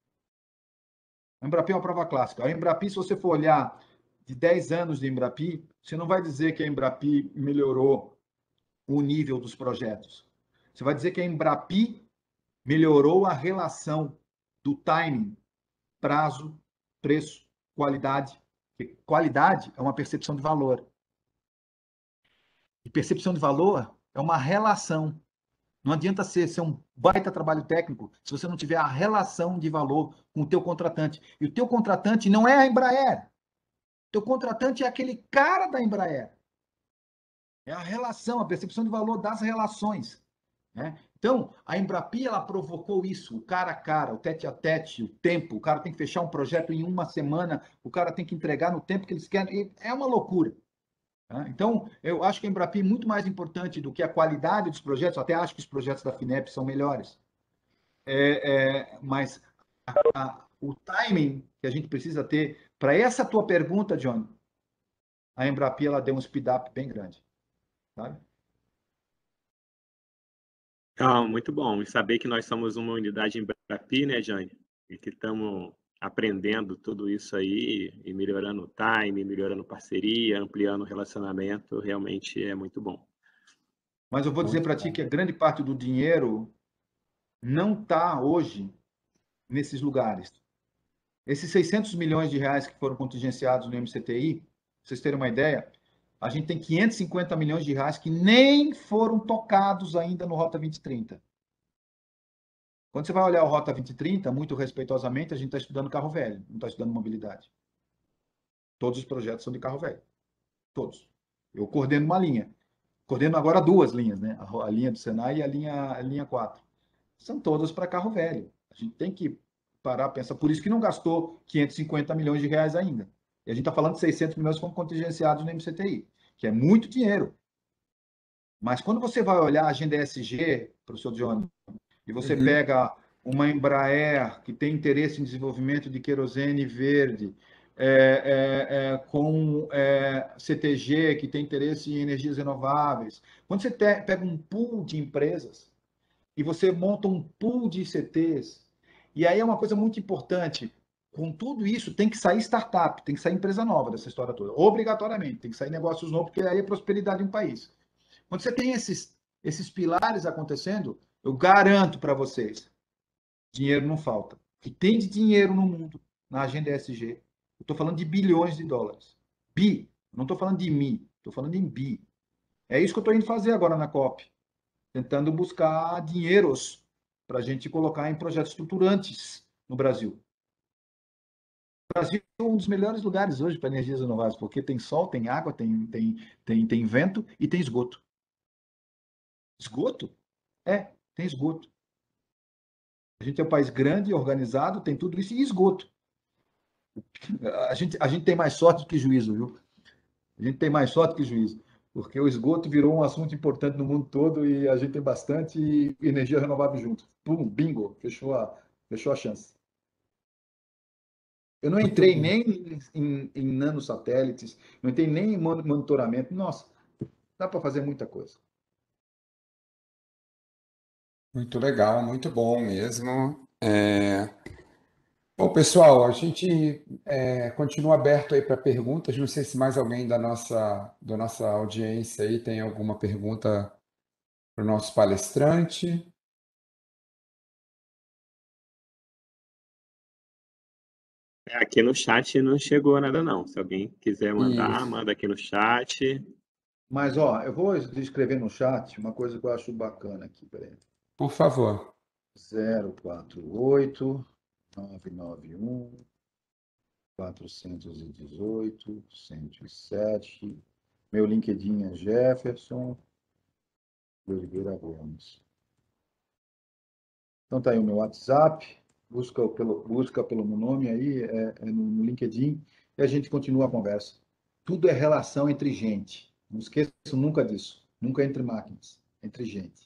A Embrapi é uma prova clássica. A Embrapi, se você for olhar de dez anos de Embrapi, você não vai dizer que a Embrapi melhorou o nível dos projetos. Você vai dizer que a Embrapi melhorou a relação do timing, prazo, preço, qualidade. Porque qualidade é uma percepção de valor. E percepção de valor é uma relação. Não adianta ser, ser um baita trabalho técnico se você não tiver a relação de valor com o teu contratante. E o teu contratante não é a Embraer. O teu contratante é aquele cara da Embraer. É a relação, a percepção de valor das relações. né? Então, a Embrapi, ela provocou isso, o cara a cara, o tete a tete, o tempo, o cara tem que fechar um projeto em uma semana, o cara tem que entregar no tempo que eles querem, é uma loucura. Tá? Então, eu acho que a Embrapi é muito mais importante do que a qualidade dos projetos, até acho que os projetos da Finep são melhores, é, é, mas a, o timing que a gente precisa ter, para essa tua pergunta, John, a Embrapi ela deu um speed up bem grande, sabe? Então, muito bom. E saber que nós somos uma unidade Embrapi, né, Jane? E que estamos aprendendo tudo isso aí e melhorando o time, melhorando parceria, ampliando o relacionamento, realmente é muito bom. Mas eu vou dizer Muito para ti bom. que a grande parte do dinheiro não está hoje nesses lugares. Esses seiscentos milhões de reais que foram contingenciados no M C T I, pra vocês terem uma ideia, a gente tem quinhentos e cinquenta milhões de reais que nem foram tocados ainda no Rota vinte e trinta. Quando você vai olhar o Rota vinte e trinta, muito respeitosamente, a gente está estudando carro velho, não está estudando mobilidade. Todos os projetos são de carro velho. Todos. Eu coordeno uma linha. Coordeno agora duas linhas, né? A linha do Senai e a linha, a linha quatro. São todas para carro velho. A gente tem que parar, pensar. Por isso que não gastou quinhentos e cinquenta milhões de reais ainda. E a gente está falando de seiscentos milhões que foram contingenciados no M C T I, que é muito dinheiro. Mas quando você vai olhar a agenda E S G, professor Johnny, e você Uhum. pega uma Embraer que tem interesse em desenvolvimento de querosene verde, é, é, é, com é, C T G, que tem interesse em energias renováveis. Quando você te, pega um pool de empresas e você monta um pool de I C Ts, e aí é uma coisa muito importante, com tudo isso tem que sair startup, tem que sair empresa nova dessa história toda, obrigatoriamente, tem que sair negócios novos, porque aí é prosperidade em um país. Quando você tem esses, esses pilares acontecendo, eu garanto para vocês, dinheiro não falta. O que tem de dinheiro no mundo, na agenda E S G, eu estou falando de bilhões de dólares. Bi, não estou falando de mi, estou falando em bi. É isso que eu estou indo fazer agora na COP, tentando buscar dinheiros para a gente colocar em projetos estruturantes no Brasil. O Brasil é um dos melhores lugares hoje para energias renováveis, porque tem sol, tem água, tem, tem, tem, tem vento e tem esgoto. Esgoto? É, tem esgoto. A gente é um país grande, organizado, tem tudo isso e esgoto. A gente, a gente tem mais sorte do que juízo, viu? A gente tem mais sorte que juízo, porque o esgoto virou um assunto importante no mundo todo e a gente tem bastante energia renovável junto. Pum, bingo, fechou a, fechou a chance. Eu não Muito entrei bom. nem em, em nanosatélites, não entrei nem em monitoramento. Nossa, dá para fazer muita coisa. Muito legal, muito bom mesmo. É... Bom, pessoal, a gente é, continua aberto aí para perguntas. Não sei se mais alguém da nossa, da nossa audiência aí tem alguma pergunta para o nosso palestrante. Aqui no chat não chegou nada, não. Se alguém quiser mandar, Isso. manda aqui no chat. Mas, ó, eu vou escrever no chat uma coisa que eu acho bacana aqui, peraí. Por favor. zero quatro oito nove nove um quatrocentos e dezoito cento e sete. Meu LinkedIn é Jefferson Oliveira Gomes. Então tá aí o meu WhatsApp, busca pelo, busca pelo meu nome aí, é, é no, no LinkedIn, e a gente continua a conversa. Tudo é relação entre gente. Não esqueçam nunca disso. Nunca entre máquinas, entre gente.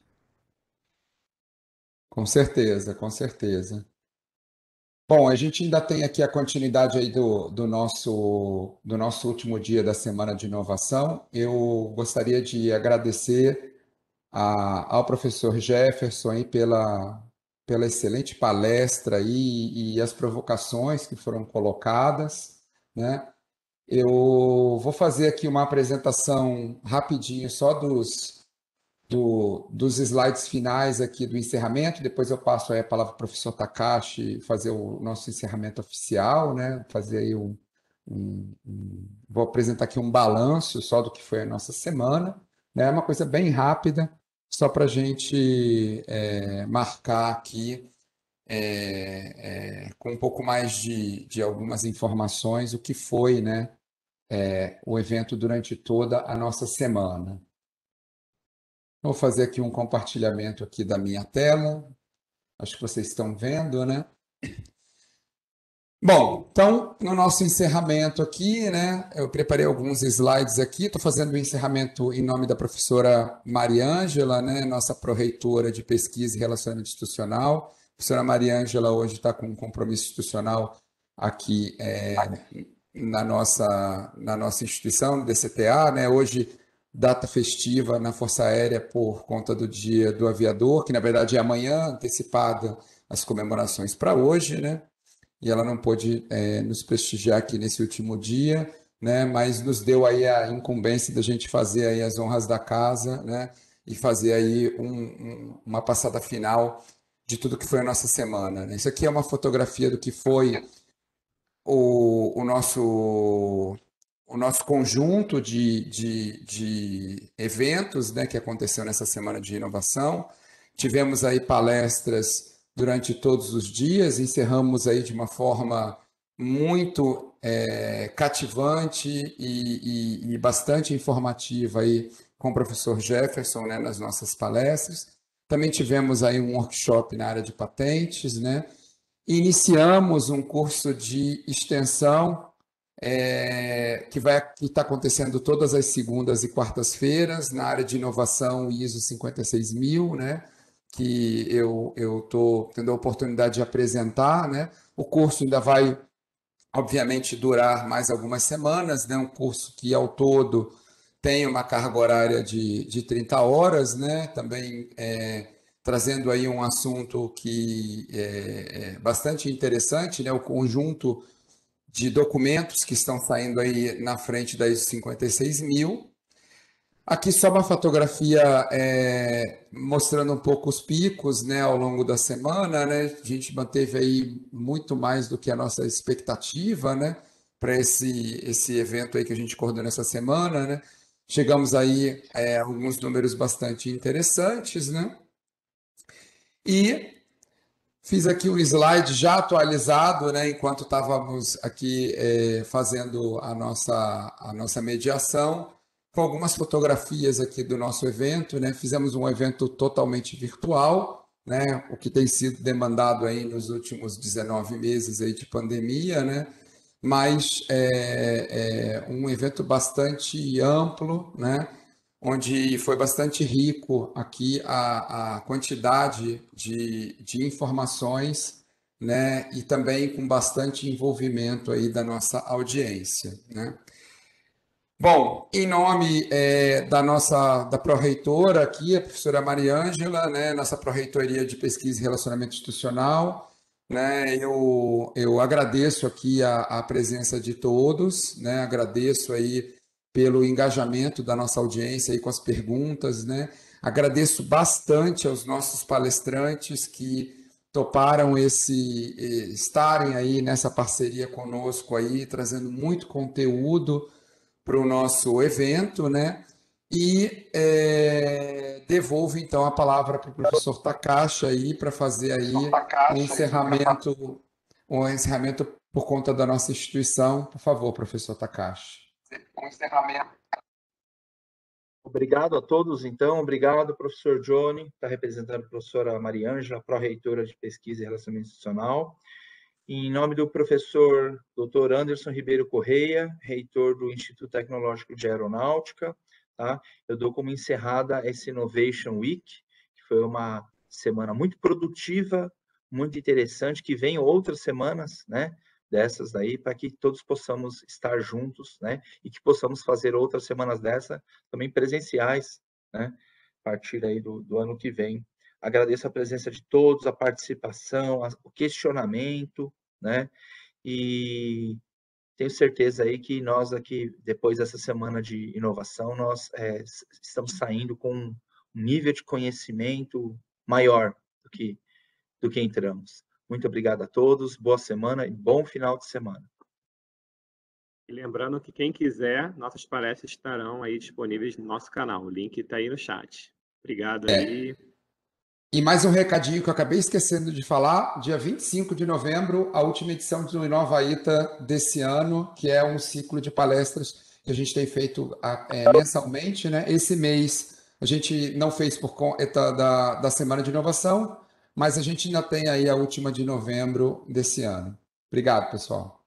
Com certeza, com certeza. Bom, a gente ainda tem aqui a continuidade aí do, do nosso, do nosso último dia da Semana de Inovação. Eu gostaria de agradecer a- ao professor Jefferson aí pela, pela excelente palestra aí e as provocações que foram colocadas, né? Eu vou fazer aqui uma apresentação rapidinho só dos, do- dos slides finais aqui do encerramento, depois eu passo aí a palavra para o professor Takashi fazer o nosso encerramento oficial, né? Fazer aí um, um- um- vou apresentar aqui um balanço só do que foi a nossa semana, né? É uma coisa bem rápida, só para a gente é, marcar aqui é, é, com um pouco mais de, de algumas informações o que foi, né? é, o evento durante toda a nossa semana. Vou fazer aqui um compartilhamento aqui da minha tela. Acho que vocês estão vendo, né? Bom, então, no nosso encerramento aqui, né, eu preparei alguns slides aqui, estou fazendo o encerramento em nome da professora Mariângela, né, nossa pró-reitora de Pesquisa e Relacionamento Institucional. A professora Mariângela hoje está com um compromisso institucional aqui é, na, nossa, na nossa instituição, D C T A, né, hoje data festiva na Força Aérea por conta do Dia do Aviador, que na verdade é amanhã, antecipada as comemorações para hoje, né? E ela não pôde é, nos prestigiar aqui nesse último dia, né? Mas nos deu aí a incumbência da gente fazer aí as honras da casa, né? E fazer aí um, um, uma passada final de tudo que foi a nossa semana, né? Isso aqui é uma fotografia do que foi o, o nosso o nosso conjunto de, de, de eventos, né, que aconteceu nessa semana de inovação. Tivemos aí palestras durante todos os dias, encerramos aí de uma forma muito é, cativante e, e, e bastante informativa aí com o professor Jefferson, né, nas nossas palestras. Também tivemos aí um workshop na área de patentes, né? Iniciamos um curso de extensão é, que vai que está acontecendo todas as segundas e quartas-feiras na área de inovação I S O cinquenta e seis mil, né? Que eu eu estou tendo a oportunidade de apresentar, né? O curso ainda vai, obviamente, durar mais algumas semanas, né? Um curso que ao todo tem uma carga horária de, de trinta horas, né? Também é, trazendo aí um assunto que é, é bastante interessante, né? O conjunto de documentos que estão saindo aí na frente da I S O cinquenta e seis mil. Aqui só uma fotografia é, mostrando um pouco os picos, né, ao longo da semana, né? A gente manteve aí muito mais do que a nossa expectativa, né, para esse, esse evento aí que a gente coordenou essa semana, né? Chegamos aí a alguns números bastante interessantes, né? E fiz aqui um slide já atualizado, né, enquanto estávamos aqui é, fazendo a nossa, a nossa mediação, com algumas fotografias aqui do nosso evento, né? Fizemos um evento totalmente virtual, né, o que tem sido demandado aí nos últimos dezenove meses aí de pandemia, né? Mas é, é um evento bastante amplo, né? Onde foi bastante rico aqui a, a quantidade de, de informações, né? E também com bastante envolvimento aí da nossa audiência, né? Bom, em nome é, da nossa da pró-reitora aqui, a professora Mariângela, né? Nossa pró-reitoria de Pesquisa e Relacionamento Institucional, né? Eu, eu agradeço aqui a, a presença de todos, né? Agradeço aí pelo engajamento da nossa audiência aí com as perguntas, né? Agradeço bastante aos nossos palestrantes que toparam esse estarem aí nessa parceria conosco aí, trazendo muito conteúdo para o nosso evento, né? E é, devolvo então a palavra para o professor Takashi aí para fazer aí o encerramento, o encerramento por conta da nossa instituição. Por favor, professor Takashi. Um encerramento. Obrigado a todos, então. Obrigado, professor Johnny, está representando a professora Mariângela, pró-reitora de Pesquisa e Relacionamento Institucional. Em nome do professor doutor Anderson Ribeiro Correia, reitor do Instituto Tecnológico de Aeronáutica, tá? Eu dou como encerrada essa Innovation Week, que foi uma semana muito produtiva, muito interessante, que vem outras semanas, né? Dessas daí, para que todos possamos estar juntos, né? E que possamos fazer outras semanas dessa, também presenciais, né? A partir aí do, do ano que vem. Agradeço a presença de todos, a participação, o questionamento, né? E tenho certeza aí que nós aqui, depois dessa semana de inovação, nós é, estamos saindo com um nível de conhecimento maior do que, do que entramos. Muito obrigado a todos, boa semana e bom final de semana. E lembrando que quem quiser, nossas palestras estarão aí disponíveis no nosso canal. O link está aí no chat. Obrigado aí. É. E mais um recadinho que eu acabei esquecendo de falar, dia vinte e cinco de novembro, a última edição do Inovaíta desse ano, que é um ciclo de palestras que a gente tem feito é, mensalmente, né? Esse mês A gente não fez por conta da, da Semana de Inovação, mas a gente ainda tem aí a última de novembro desse ano. Obrigado, pessoal.